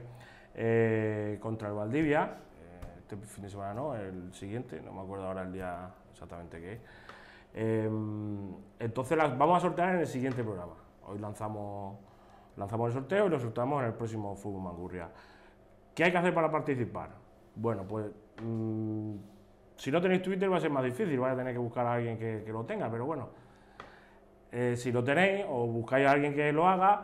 eh, contra el Valdivia, eh, este fin de semana no, el siguiente, no me acuerdo ahora el día exactamente qué es. Eh, entonces las vamos a sortear en el siguiente programa. Hoy lanzamos, lanzamos el sorteo y lo sorteamos en el próximo Fútbol Mangurria. ¿Qué hay que hacer para participar? Bueno, pues mmm, si no tenéis Twitter va a ser más difícil, vais a tener que buscar a alguien que, que lo tenga, pero bueno, eh, si lo tenéis o buscáis a alguien que lo haga,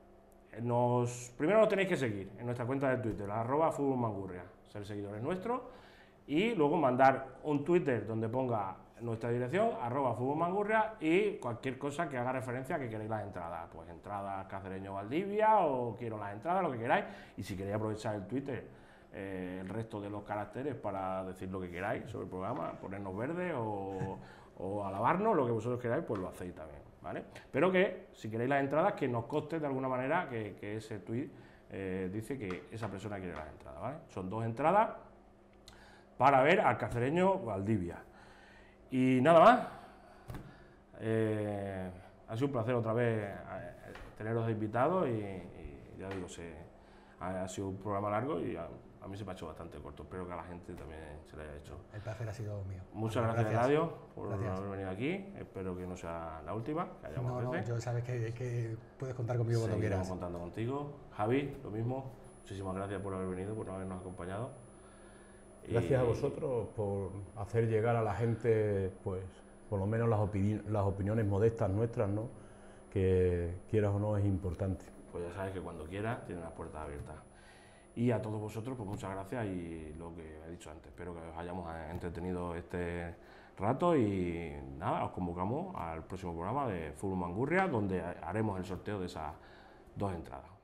nos, primero nos tenéis que seguir en nuestra cuenta de Twitter, arroba Fútbol Mangurria, ser seguidores nuestros, y luego mandar un Twitter donde ponga nuestra dirección, arroba Fútbol Mangurria, y cualquier cosa que haga referencia a que queréis las entradas, pues entradas Cacereño Valdivia o quiero las entradas, lo que queráis, y si queréis aprovechar el Twitter, eh, el resto de los caracteres para decir lo que queráis sobre el programa, ponernos verde o, o alabarnos, lo que vosotros queráis, pues lo hacéis también, ¿vale? Pero que si queréis las entradas, que nos conste de alguna manera que, que ese tweet eh, dice que esa persona quiere las entradas, ¿vale? Son dos entradas para ver al Cacereño Valdivia. Y nada más, eh, ha sido un placer otra vez eh, teneros de invitados y, y ya digo, se, ha, ha sido un programa largo y a, a mí se me ha hecho bastante corto, espero que a la gente también se le haya hecho. El placer ha sido mío. Muchas Bueno, gracias, Eladio, por Gracias. haber venido aquí, espero que no sea la última, que haya más No, no, veces. yo sabes que, que puedes contar conmigo cuando Seguiremos quieras. contando contigo. Javi, lo mismo, muchísimas gracias por haber venido, por habernos acompañado. Gracias Y- a vosotros por hacer llegar a la gente, pues, por lo menos las, opini- las opiniones modestas nuestras, ¿no? Que quieras o no es importante. Pues ya sabes que cuando quieras tienes las puertas abiertas. Y a todos vosotros, pues muchas gracias y lo que he dicho antes, espero que os hayamos entretenido este rato y nada, os convocamos al próximo programa de Fútbol Mangurria, donde haremos el sorteo de esas dos entradas.